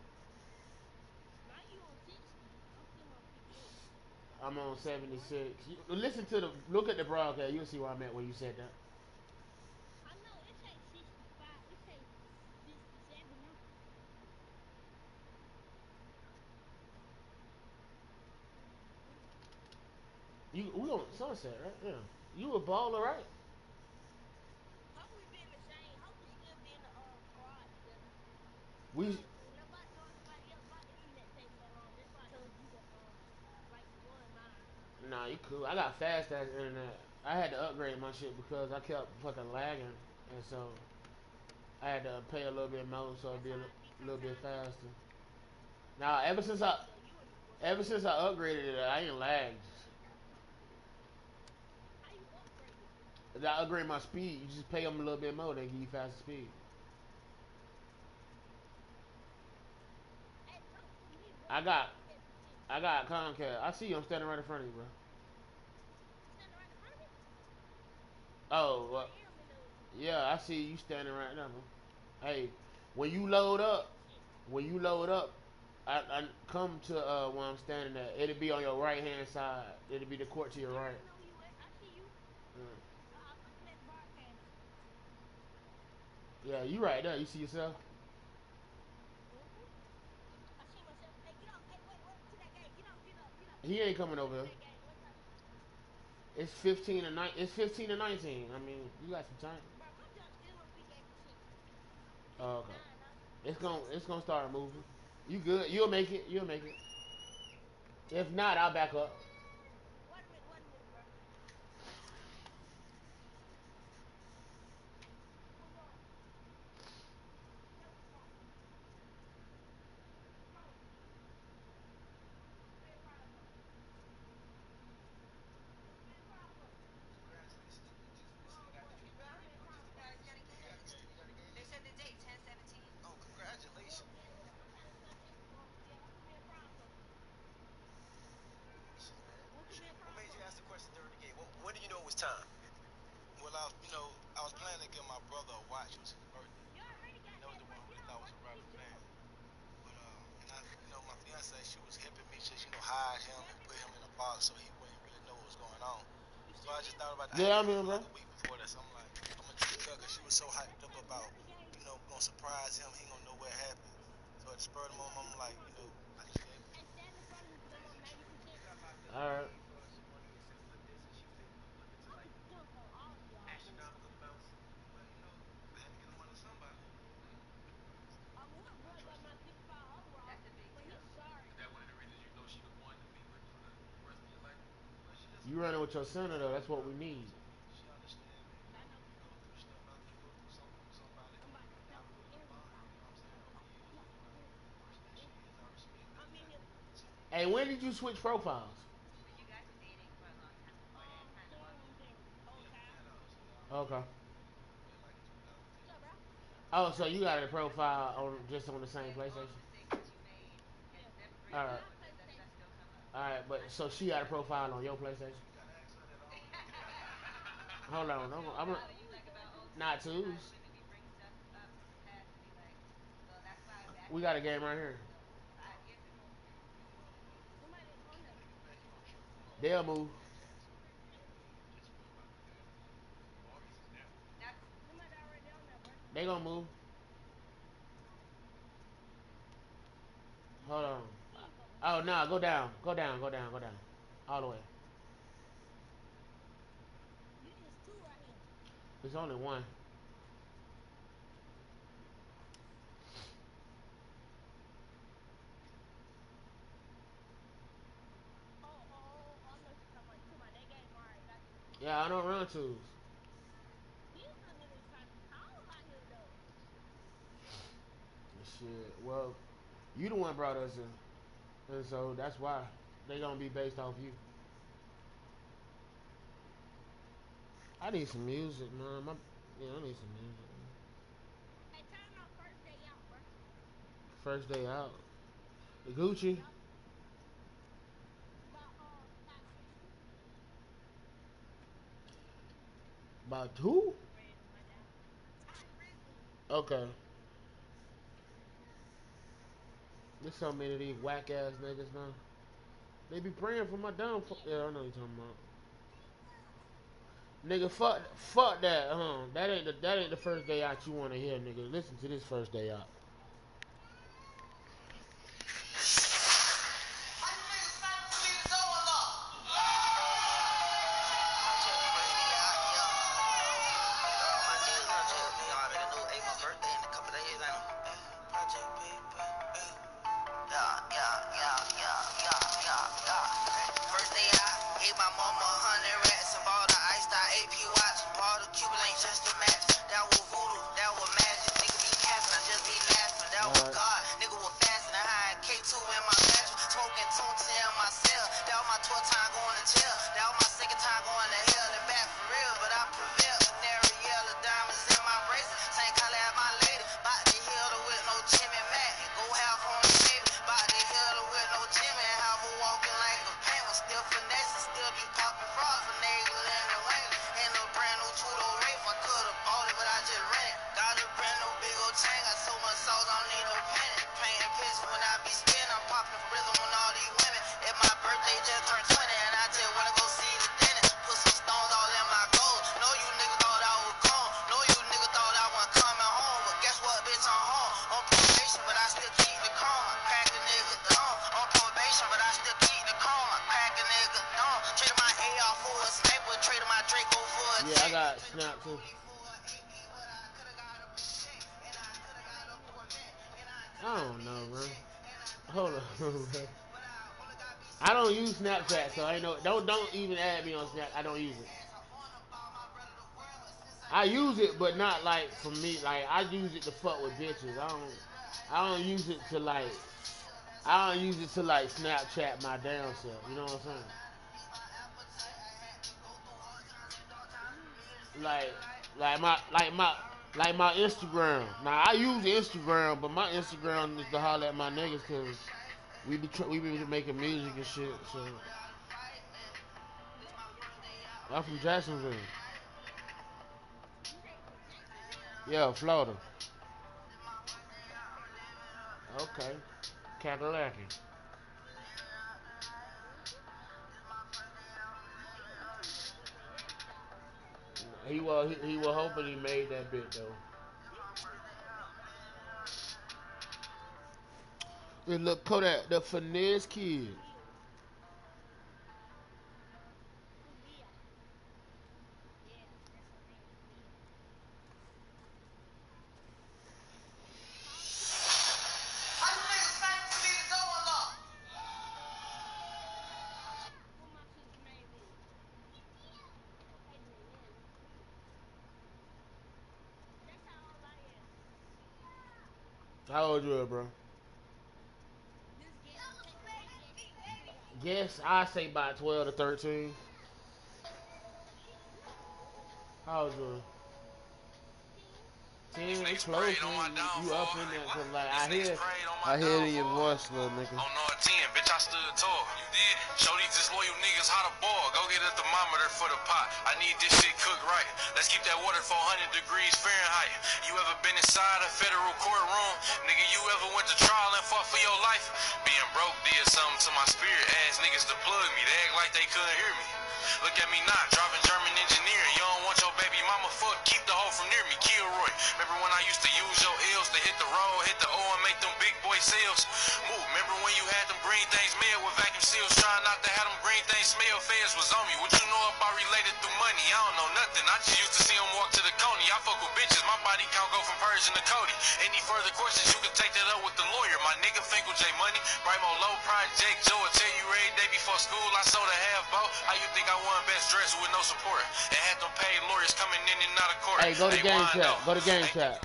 Now you on 60. I'm still on 58. I'm on You say what? 76. Listen to look at the broadcast. You'll see where I'm at when you said that. I know it say 65. It say 67 now. We on Sunset, right? Yeah. You a baller, right? Hope we be in the same. Hope we still be in the squad together. We Nobody told nobody else my internet take so long. That's why I told you to like join mine. Nah, you cool. I got fast ass internet. I had to upgrade my shit because I kept fucking lagging, and so I had to pay a little bit more so it'd That's be how I be little bit sometimes too. faster. Now, So you in the squad. ever since I upgraded it, I ain't lagged. How you upgrade it? As I upgrade my speed, you just pay them a little bit more, they give you faster speed. Hey, talk to me, bro. I I'm on got PWP. I got Comcast. I see you. I'm standing right in front of you, bro. You standing right in front of me? Oh, You well, might hear me though. yeah, I see you standing right there, bro. Hey, when you load up, Shit. when you load up, I come to where I'm standing at. It'll be on your right hand side. It'll be the court to your Yeah, right. I know you at. I see you. Mm. I'm looking at the broadcast. Yeah, you right there. You see yourself? Mm-hmm. I see myself. Hey, get up. Hey, wait, wait to that game. Get up, get up, get up. He ain't coming What's up over to here. that game? What's up? It's 15 to 9. It's 15 to 19. I mean, you got some time. Bro, my jump still on PWP. Oh, 59 okay. now. It's gonna start moving. You good? You'll make it. You'll make it. If not, I'll back up. Wait a minute, bro. Hold on. Yeah, I'm here, bro. And stand in front of me because I'm on 90%. All right. I'm dunk on all of y'all, boys. One boy got my 55 overall, but he's sorry. You running with your center though. That's what we need. I know. I'm about to dunk on everybody. Dunk on everybody. I'm in here. Hey, when did you switch profiles? Soon then whole time. Okay. What's up, bro? Oh, so you got a profile on just on the same PlayStation? Yeah. All On right. my PlayStation. All right, but so she got a profile on your PlayStation? Hold on, I'm Who we going to? not twos. We got a game right here. Somebody on there. They'll move. Somebody already on there, bro. They gonna move. Hold on. He ain't gonna Oh move. no, go down, go down, go down, go down, all the way. It's two right here. There's only one. I know what you're talking about. You talking about that game? Alright, got you. Yeah, I don't run twos. These little niggas trying to call out here, though. Shit. Well, you the one brought us in, and so that's why they gonna be based off you. I need some music, man. Yeah, I need some music. Hey, turn my first day out, bro. First day out. Gucci. Yup. By, Ty 60. About two? Red in my down. Ty 60. Okay. There's so many of these whack ass niggas now. They be praying for my downfall. Yeah, I know you talking about. Nigga, fuck that, that ain't the first day out you wanna hear, nigga. Listen to this first day out. First day out, gave my mama 100 racks and bought a iced out AP watch. Bought a Cuban link just to match. That was voodoo, that was magic. Nigga be capping, I just be laughing. That was Alright. God, nigga was fasting. I had K2 in my mattress, smoking tune in my cell. That was my 12th time going to jail. That was my second time going to hell and back for real, but I prevailed. Canary yellow diamonds in my bracelet, same color as my lady. Bout to heal her with no Jimmy Mac. Go half on the baby. Bout to heal her with no Jimmy. Have her walking like a penguin. Still finessing, still be popping frogs for niggas and wings. And a brand new two-door Wraith. I could've bought it, but I just rent it. Got a brand new big old chain. Got so much sauce, I don't need no penny. Painting pictures when I be spinning. I'm popping for rhythm on all these women. If my birthday just turned 20 and I just wanna go see the dentist. Put some stones all in my gold. Know you niggas thought I was gone. Know you niggas thought I wasn't coming home. But guess what, bitch, I'm home. On probation, but I still keep the chrome. I crack a nigga down. On probation, but I still keep the chrome. I crack a nigga down. Traded my AR for a sniper. Traded my Draco for a Yeah, I check. got Snap too. I don't know, man. Hold on, man. I don't use Snapchat, so I know. Don't even add me on Snap. I don't use it. I use it, but not like for me. Like I use it to fuck with bitches. I don't use it to like. I don't use it to like Snapchat my damn self. You know what I'm saying? Like, like my Instagram. Now I use Instagram, but my Instagram is to holler at my niggas because we be making music and shit. So I'm from Jacksonville. You say you from Jacksonville? Yeah, Florida. Okay, Cadillac. He was hoping he made that bit though. Hey, look, Kodak, the finesse kid. Who's Leah? Yeah, that's her name. Leah. Huh? How you niggas fight to leave the door unlocked? Who my sister name is? Adrian. That's how old I am. How old you are, bro? Just guess. Just guess. Three guys. Guess I say about 12 to 13. How old you are? 10. 10, we Niggas close, prayed on my man. You downfall. up in that, cause like These niggas prayed on my I hear it in your downfall. voice, little nigga. On R10, bitch, I stood tall. You did? Show these disloyal niggas how to ball. Go get a thermometer for the pot. I need this shit cooked right. Let's keep that water 400 degrees Fahrenheit. You ever been inside a federal courtroom? Nigga, you ever went to trial and fought for your life? Being broke did something to my spirit. Ass niggas to plug me. They act like they couldn't hear me. Look at me now, driving German engineering. You don't want your baby mama fuck, keep the hoe from near me. Kilroy. Remember when I used to use your ills to hit the road, hit the O and make them big boy sales? Move. Remember when you had them green things made with vacuum seals, trying not to have them green things smell? Feds was on me. What you know about related through money? I don't know nothing. I just used to see them walk to the Coney. I fuck with bitches. My body count go from Persian to Cody. Any further questions, you can take that up with the lawyer. My nigga Finkel J Money. Brimo Low Project Joe will tell you every day before school I sold a half boat. How you think I won best dress with no support? And had them paid lawyers coming in and out of court. Hey, go to game chat. Go to game chat.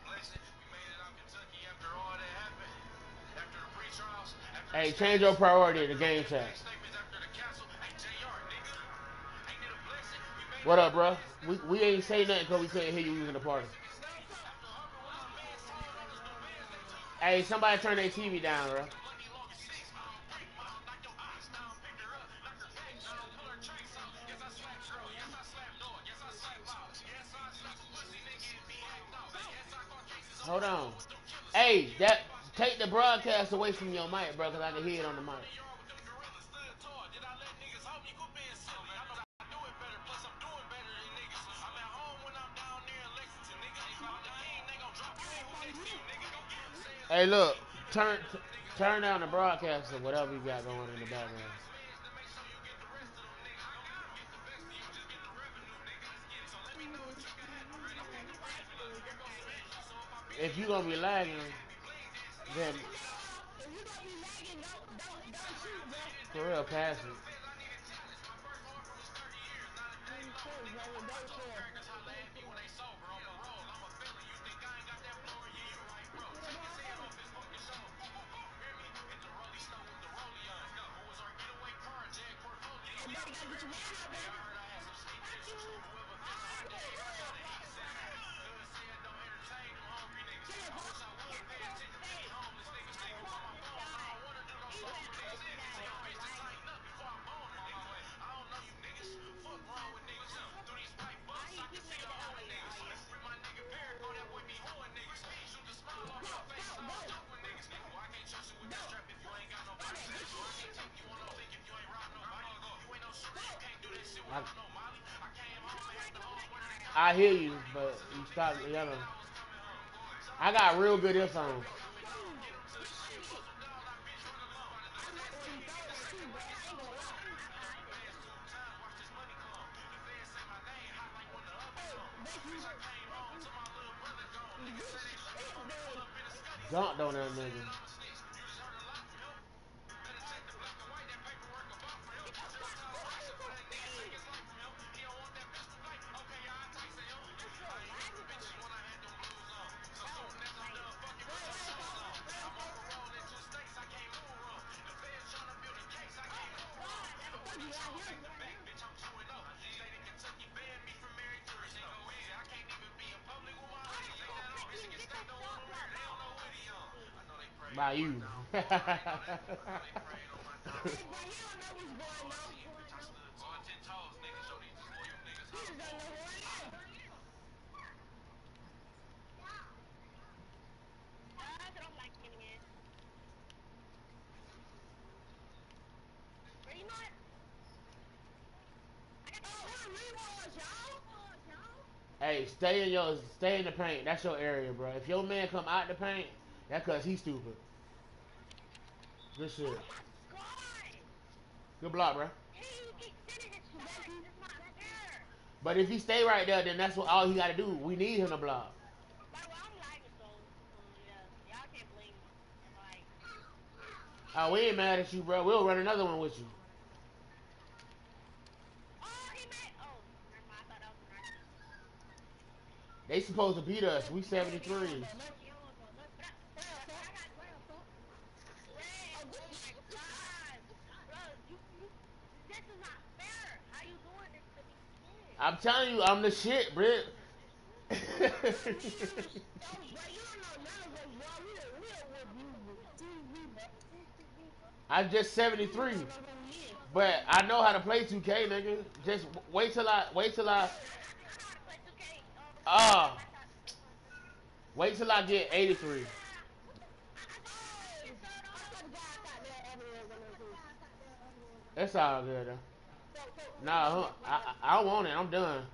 Hey, change your priority to game chat. What up, bro? We ain't say nothing because we couldn't hear you using the party. Hey, somebody turn their TV down, bro. Hold on. Hey, that take the broadcast away from your mic, bro, because I can hear it on the mic. Hey, look, turn down the broadcast or whatever you got going in the background. If you gonna be lagging, then If you gonna be lagging, don't shoot, bro. for real, pass it. Cool, bro. Don't score. Hey, buddy, gotta get your man out, baby. Thank you. Chill out, bro. I walked inside. Even outside, alright? Why you keep looking at oh yeah, oh yeah. Go. Go. Okay, good shit. I, You don't like no like alright. I hear you, but you stop yelling. I got real good earphones. Good shit. I like when you throw that too, bro. I ain't gonna lie. Thank you. Good shit, dude. Dunked on that nigga. Hey, I'm so lagging though. Oh, like, what is that? What is that? Oh, God, I told you right here. Oh, thank you. Get that shot block, bro. By you. Hey, bro, he don't know what's going on. He just don't know who I am. I don't like him yet. But you know what? I got the rewards, y'all. Hey, stay in the paint. That's your area, bro. If your man come out the paint, that's cause he's stupid. Good shit. God! Good block, bro. He keeps sitting his shot. It's not fair. But if he stay right there, then that's what all he got to do. We need him to block. By the way, I'm lagging, so yeah, y'all can't blame me. Like, Oh, we ain't mad at you, bro. We'll run another one with you. oh, he made. Oh, never mind. I thought that was a nice. They supposed to beat us. We 73. I got. Oh my God, bro, you. This is not fair. How you doing this to me? I'm telling you, I'm the shit, Britt. I'm just 73. But I know how to play 2K, nigga. Just wait till uh wait till I get 83. That's all good though. Nah, I want it. I'm done.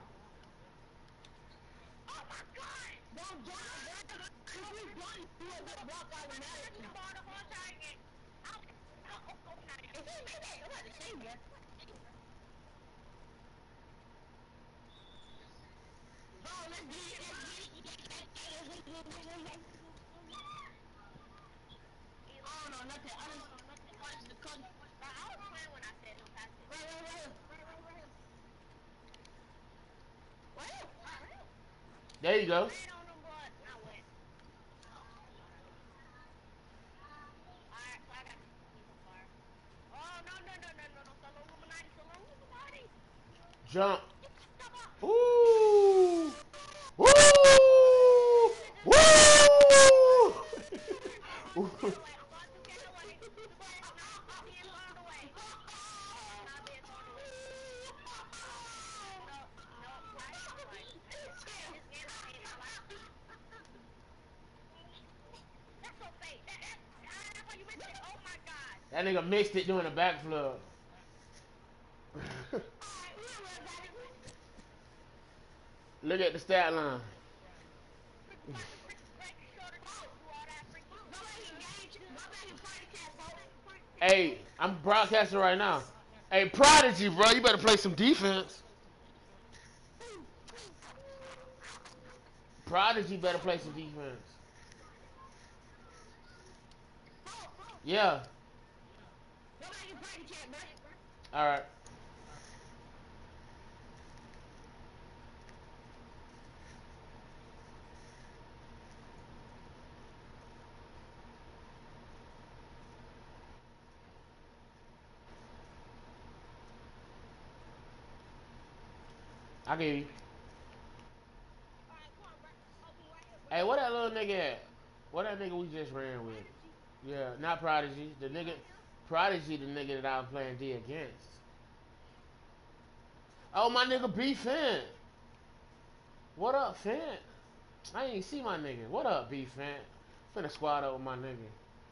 There you go. Jump. Woo! Woo! Woo! That nigga mixed it doing a backflip. Look at the stat line. Hey, I'm broadcasting right now. Hey, Prodigy, bro, you better play some defense. Prodigy better play some defense. Yeah. All right. I give you. Hey, what that little nigga at? What that nigga we just ran with? Yeah, not Prodigy. The nigga, Prodigy, the nigga that I was playing D against. Oh, my nigga B Fent. What up, Fent? I ain't see my nigga. What up, B Fent? Finna squad up with my nigga.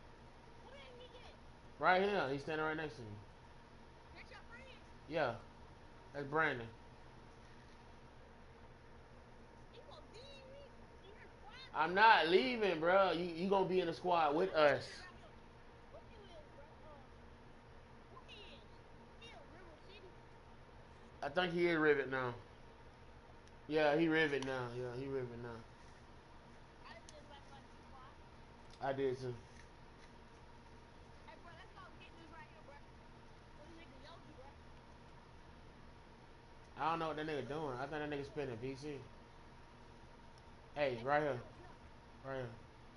Right here. He's standing right next to me. Yeah. That's Brandon. I'm not leaving, bro. You gonna be in the squad with us. I think he is Rivet now. Yeah, he Rivet now. Yeah, he Rivet now. I did too. I don't know what that nigga doing. I think that nigga spinning PC. Hey, right here. Right here.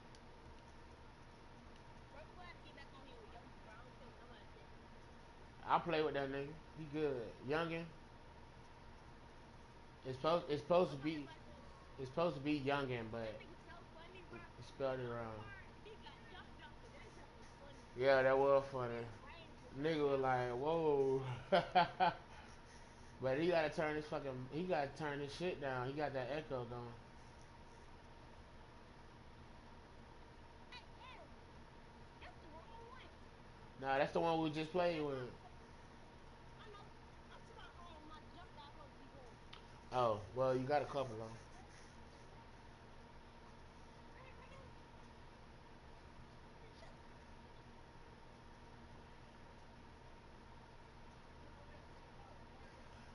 I play with that nigga. He good. Youngin. It's supposed to be Youngin, but he spelled it wrong. Yeah, that was funny. Nigga was like, whoa. But he gotta turn he gotta turn this shit down. He got that echo going. Nah, that's the one we just played with. Oh, well, you got a couple of them.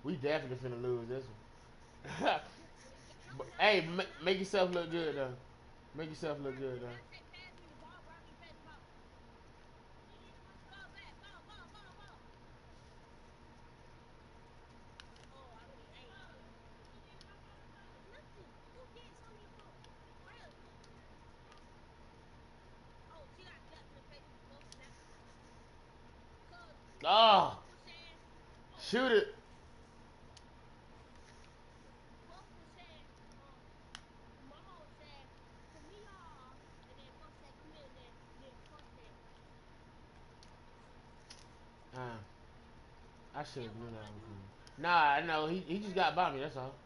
We definitely finna lose this one. But, hey, make yourself look good though. Make yourself look good though. I say pass me the ball, bro. I mean pass the ball. Ball back, ball. Oh, I mean, I ain't. Nothing. You did something your fault. Real. Oh, she got slapped in the face with the close snap. Cause Oh, Buff was saying, shoot it. Buff was saying, Mama was saying, come here, and then Buff said, come here, and then Buff said, Uh, I should that have knew what that I one do. coming. Nah, no, he just got by me. That's all.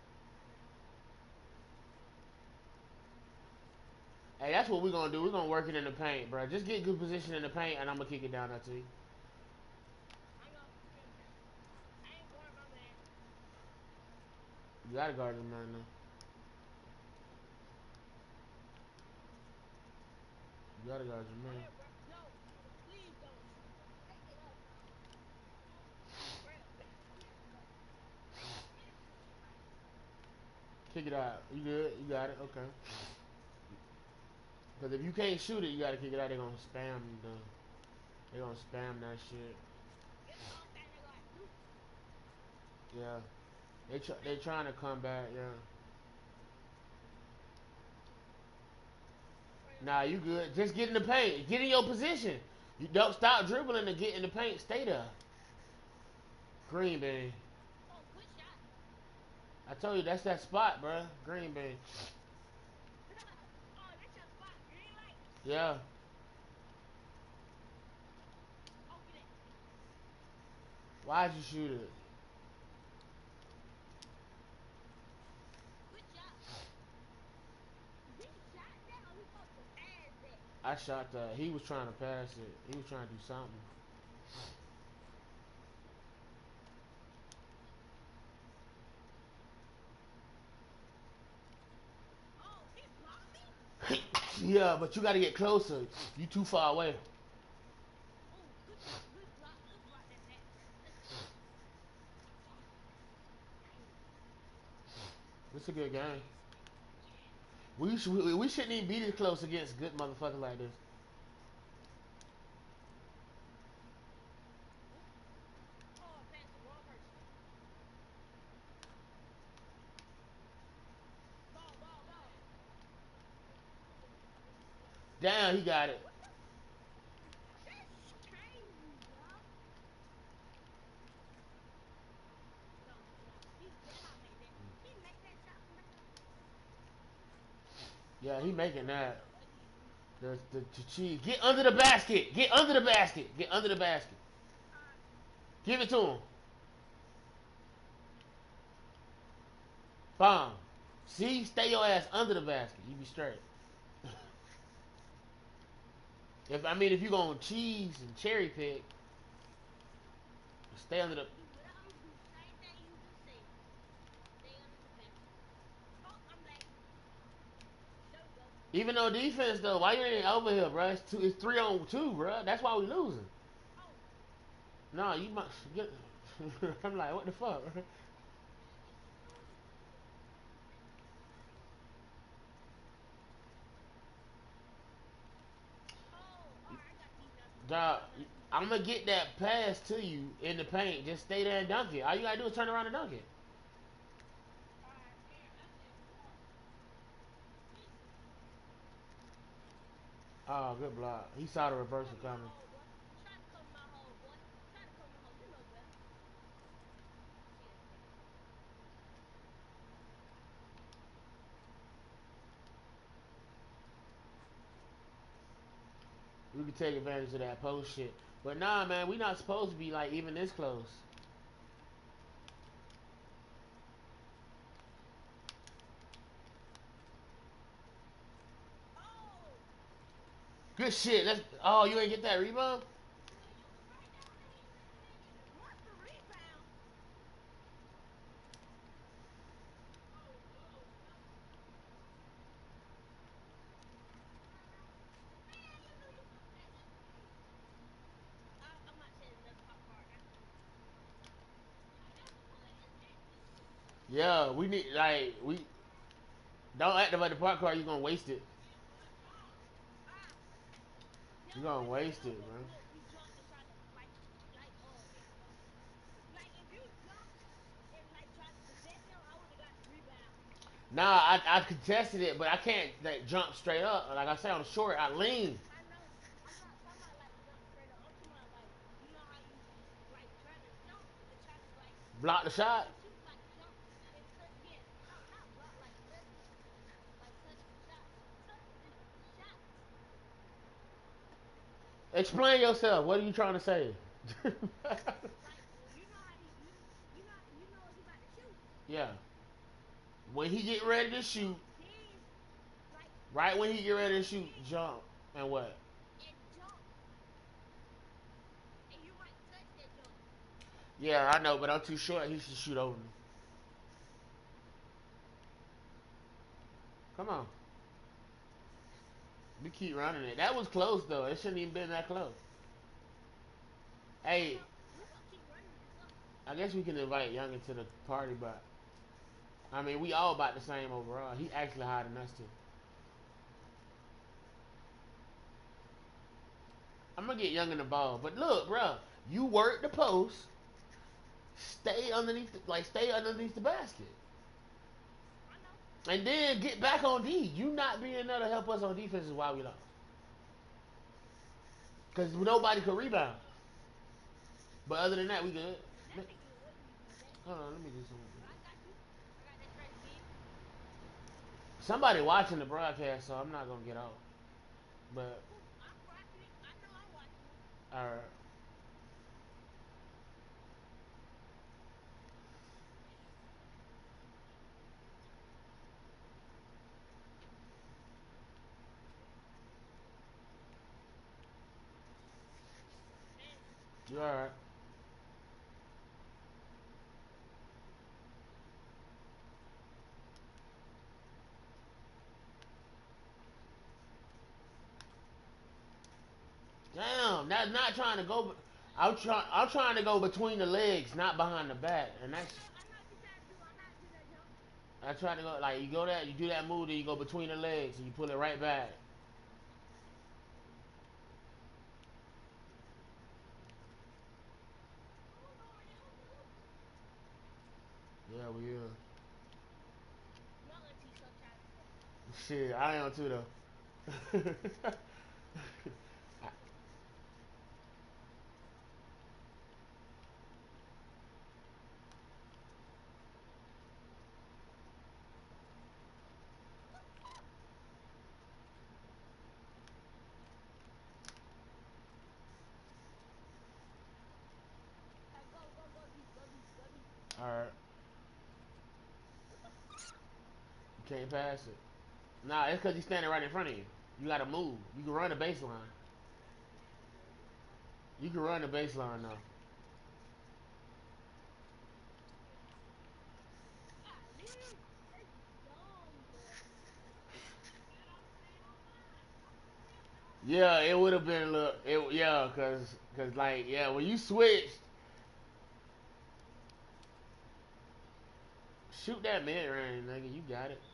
Hey, that's what we're gonna do. We're gonna work it in the paint, bro. Just get good position in the paint, and I'm gonna kick it down there to you. I know. I ain't going my man. You gotta guard him man now. You gotta guard your Go man. ahead, bro. No, please don't. Real. Kick it out. You good? You got it. Okay. Because if you can't shoot it, you gotta kick it out. They're gonna spam the. They're gonna spam that shit. It's all that they got to do. Yeah. They trying to come back. Yeah. Real. Nah, you good. Just get in the paint. Get in your position. You don't stop dribbling and get in the paint. Stay there. Green Bay. Oh, good shot. I told you that's that spot, bro. Green Bay. Oh, that's your spot. Green light. Yeah. Oh, get it. Why'd you shoot it? Good shot. He shot that or he supposed to pass that? I shot that. He was trying to pass it. He was trying to do something. Oh, he blocked me? Yeah, but you got to get closer. You too far away. Oh, good block. Good block that back, bro. It's a good game. We shouldn't even be this close against good motherfuckers like this. Oh, pass the wrong person. Ball. Damn, he got it. What the? That's crazy, bro. No. He better not make that. He make that shot from back there. Yeah, he Oh, making that. no, it's easy. The cheese. Get under the basket. Get under the basket. Get under the basket. Alright. Give it to him. Bomb. See, stay your ass under the basket. You be straight. If you gonna cheese and cherry pick, stay under the. Do what I'm do the same thing you just said. Stay under the basket. Oh, I'm lagging. There we go. Even though defense though, why you ain't over here, bro? It's 3-on-2, bro. That's why we losing. Oh, No, you must get. I'm like, what the fuck? alright, I got these now. Dog, I got these. I'm gonna get that pass to you in the paint. Just stay there and dunk it. All you gotta do is turn around and dunk it. Alright. Oh, good block. He saw the reversal Cover my coming. hole, boy. Try to cover my hole, boy. Try to cover my hole. You know better. See that shit. We could take advantage of that post shit. But nah, man, we not supposed to be like even this close. Oh! Good shit. Let's. Oh, you ain't get that rebound? What's the rebound? Man, you knew you could that shit. I'm not saying another hot card after this. Yeah, we need we don't activate the park car. You gonna waste it. You gonna waste it, man. You jumped and tried to like if you jumped and like tried to possess him, I would have got the rebound. Nah, I contested it, but I can't like jump straight up. Like I say on the short, I lean. I know. I'm not talking about like jump straight up. I'm talking about like you know how you like try to jump and try to Block the shot. like shoot like jump and touch yeah. No, not block like touch the shot. Touch the shot. Explain yourself. What are you trying to say? Like you know how you know he about to shoot. Yeah. When he get ready to shoot, Then like right when he get ready to shoot, jump and what? and jump and you might touch that jump. Yeah, I know, but I'm too short. He should shoot over me. Come on. We keep running it. That was close though. It shouldn't even been that close. Hey, We gonna keep running this up. I guess we can invite Young into the party, but I mean, we all about the same overall. He actually higher than us too. I'm gonna get Young in the ball, but look, bro, you work the post, stay underneath the basket, I know. and then get back on D. You not being there to help us on defense is why we lost. Cause nobody could rebound. But other than that, we good. That nigga wasn't even that Hold good. on, let me do something. But I got you. I got that strategy. Somebody watching the broadcast, so I'm not gonna get off. But I'm watching it. I know I'm watching it. all right, Man, you all right. Damn, that's not trying to go. I'm trying to go between the legs, not behind the back, and that's. I know what you trying to do. I know how to do that jump. I try to go like you do that move, then you go between the legs and you pull it right back. Yeah, we are. Your auntie so childish. Shit, I am too though. Like, go deep, go deep, go deep. All right, you can't pass it. Nah, it's because he's standing right in front of you. You gotta move. You can run the baseline. You can run the baseline now. Golly. That's dumb, bro. Yeah, it would have been a little. Yeah, cause like yeah, when you switched, shoot that mid range, nigga. You got it.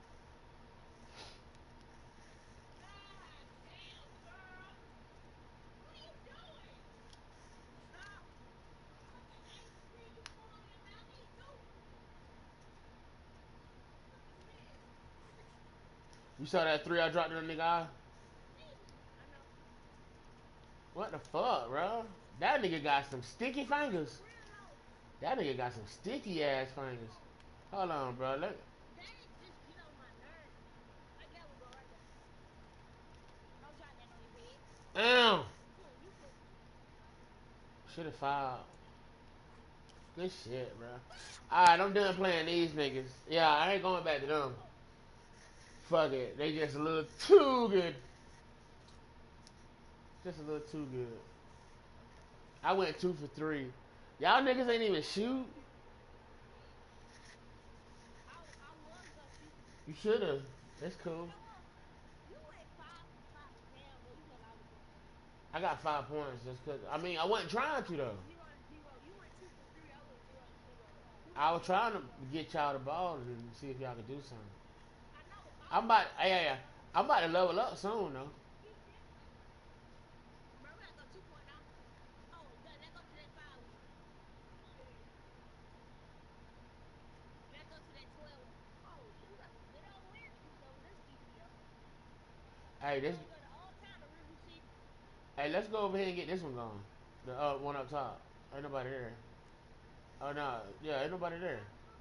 God damn, girl. What are you doing? Stop. I ain't seen you falling in my knee, too. What you mean? You saw that three I dropped in the nigga eye? I know. What the fuck, bro? That nigga got some sticky fingers. For real, no. That nigga got some sticky ass fingers. Hold on, bro. Look. That just get on my nerves. Like, that would go right there. Don't drop that on your head. Damn. You could. Should have fouled. Good shit, bro. Alright, I'm done playing these niggas. Yeah, I ain't going back to them. Fuck it. They just a little too good. Just a little too good. I went 2 for 3. Y'all niggas ain't even shoot. I was gonna shoot. You should have. That's cool. You went 5 for 5. Damn, bro, you thought I was gonna. I got 5 points just cause. I mean, I wasn't trying to though. 0 and 0. You went 2 for 3. I went 0 and 0. I was trying to get y'all the ball and see if y'all could do something. I know. Yeah. I'm about to level up soon though. Bro, we gotta go 2.0. Oh, let's go to that 5 one. Let's go to that 12 one. Oh, shit, we got some good old Americans over this video. Hey, We this. go to all time to River City. Hey, let's go over here and get this one going. The one up top. Ain't nobody there. Oh no, yeah, ain't nobody there.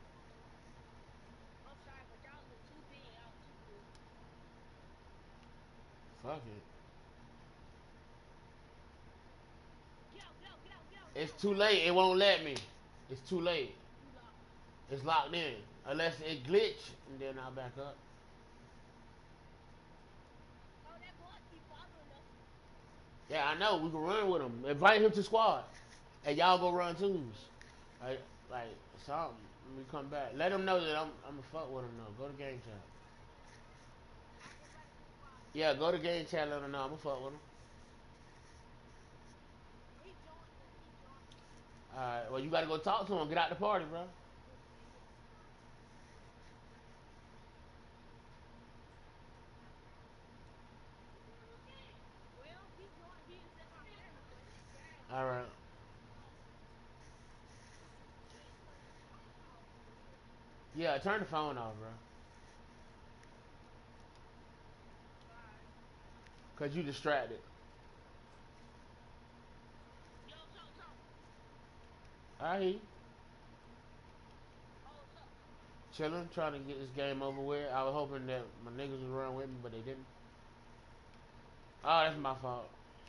I'm sorry, but y'all look too big. Y'all too good. Fuck it. Get out, get out, get out, get out, get It's out. too late. It won't let me. It's too late. You lost. It's locked in. Unless it glitch, and then I'll back up. Oh, that boy keep following us. Yeah, I know. We can run with him. Invite him to squad, and y'all go run twos. Like something. When we come back, let him know that I'm a fuck with him. Though. Go to game chat. I can invite him to the squad. Yeah, go to game chat. Let him know I'm a fuck with him. He joined us. He joined us. All right. Well, you gotta go talk to him. Get out the party, bro. Well, he joined. He accepted my friend request. All right. Yeah, turn the phone off, bro. Alright. Cause you distracted. Yo, so. I hear you. Oh, what's up? Chilling, trying to get this game over with. I was hoping that my niggas would run with me, but they didn't. Oh, that's my fault.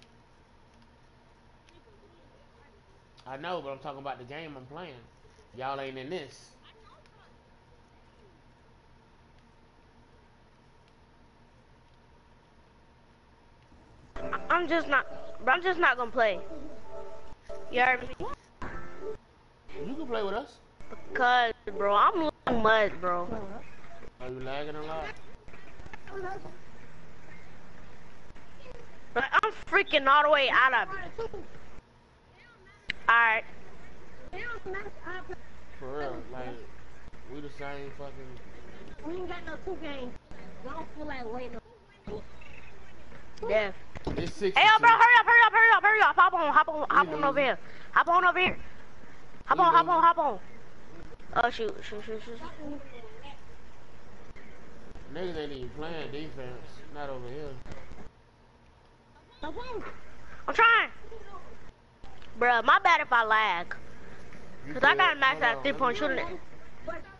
Nigga, we in the fight. I know, but I'm talking about the game I'm playing. Y'all ain't in this. I know, but dang. I'm just not gonna play. You heard me? You can play with us. Because, bro, I'm losing mud, bro. Are you lagging a lot? Like, I'm freaking all the way out of it. Alright. For real, like, we the same fucking... We ain't got no 2 games. I don't feel like waiting. Yeah. It's 62. Hey, yo, bro, hurry up. Hop on over here. Hop on. Oh, shoot. Niggas ain't even playing defense. Not over here. I'm trying. Bruh, my bad if I lag. Cause I got a max at 3-point shooting.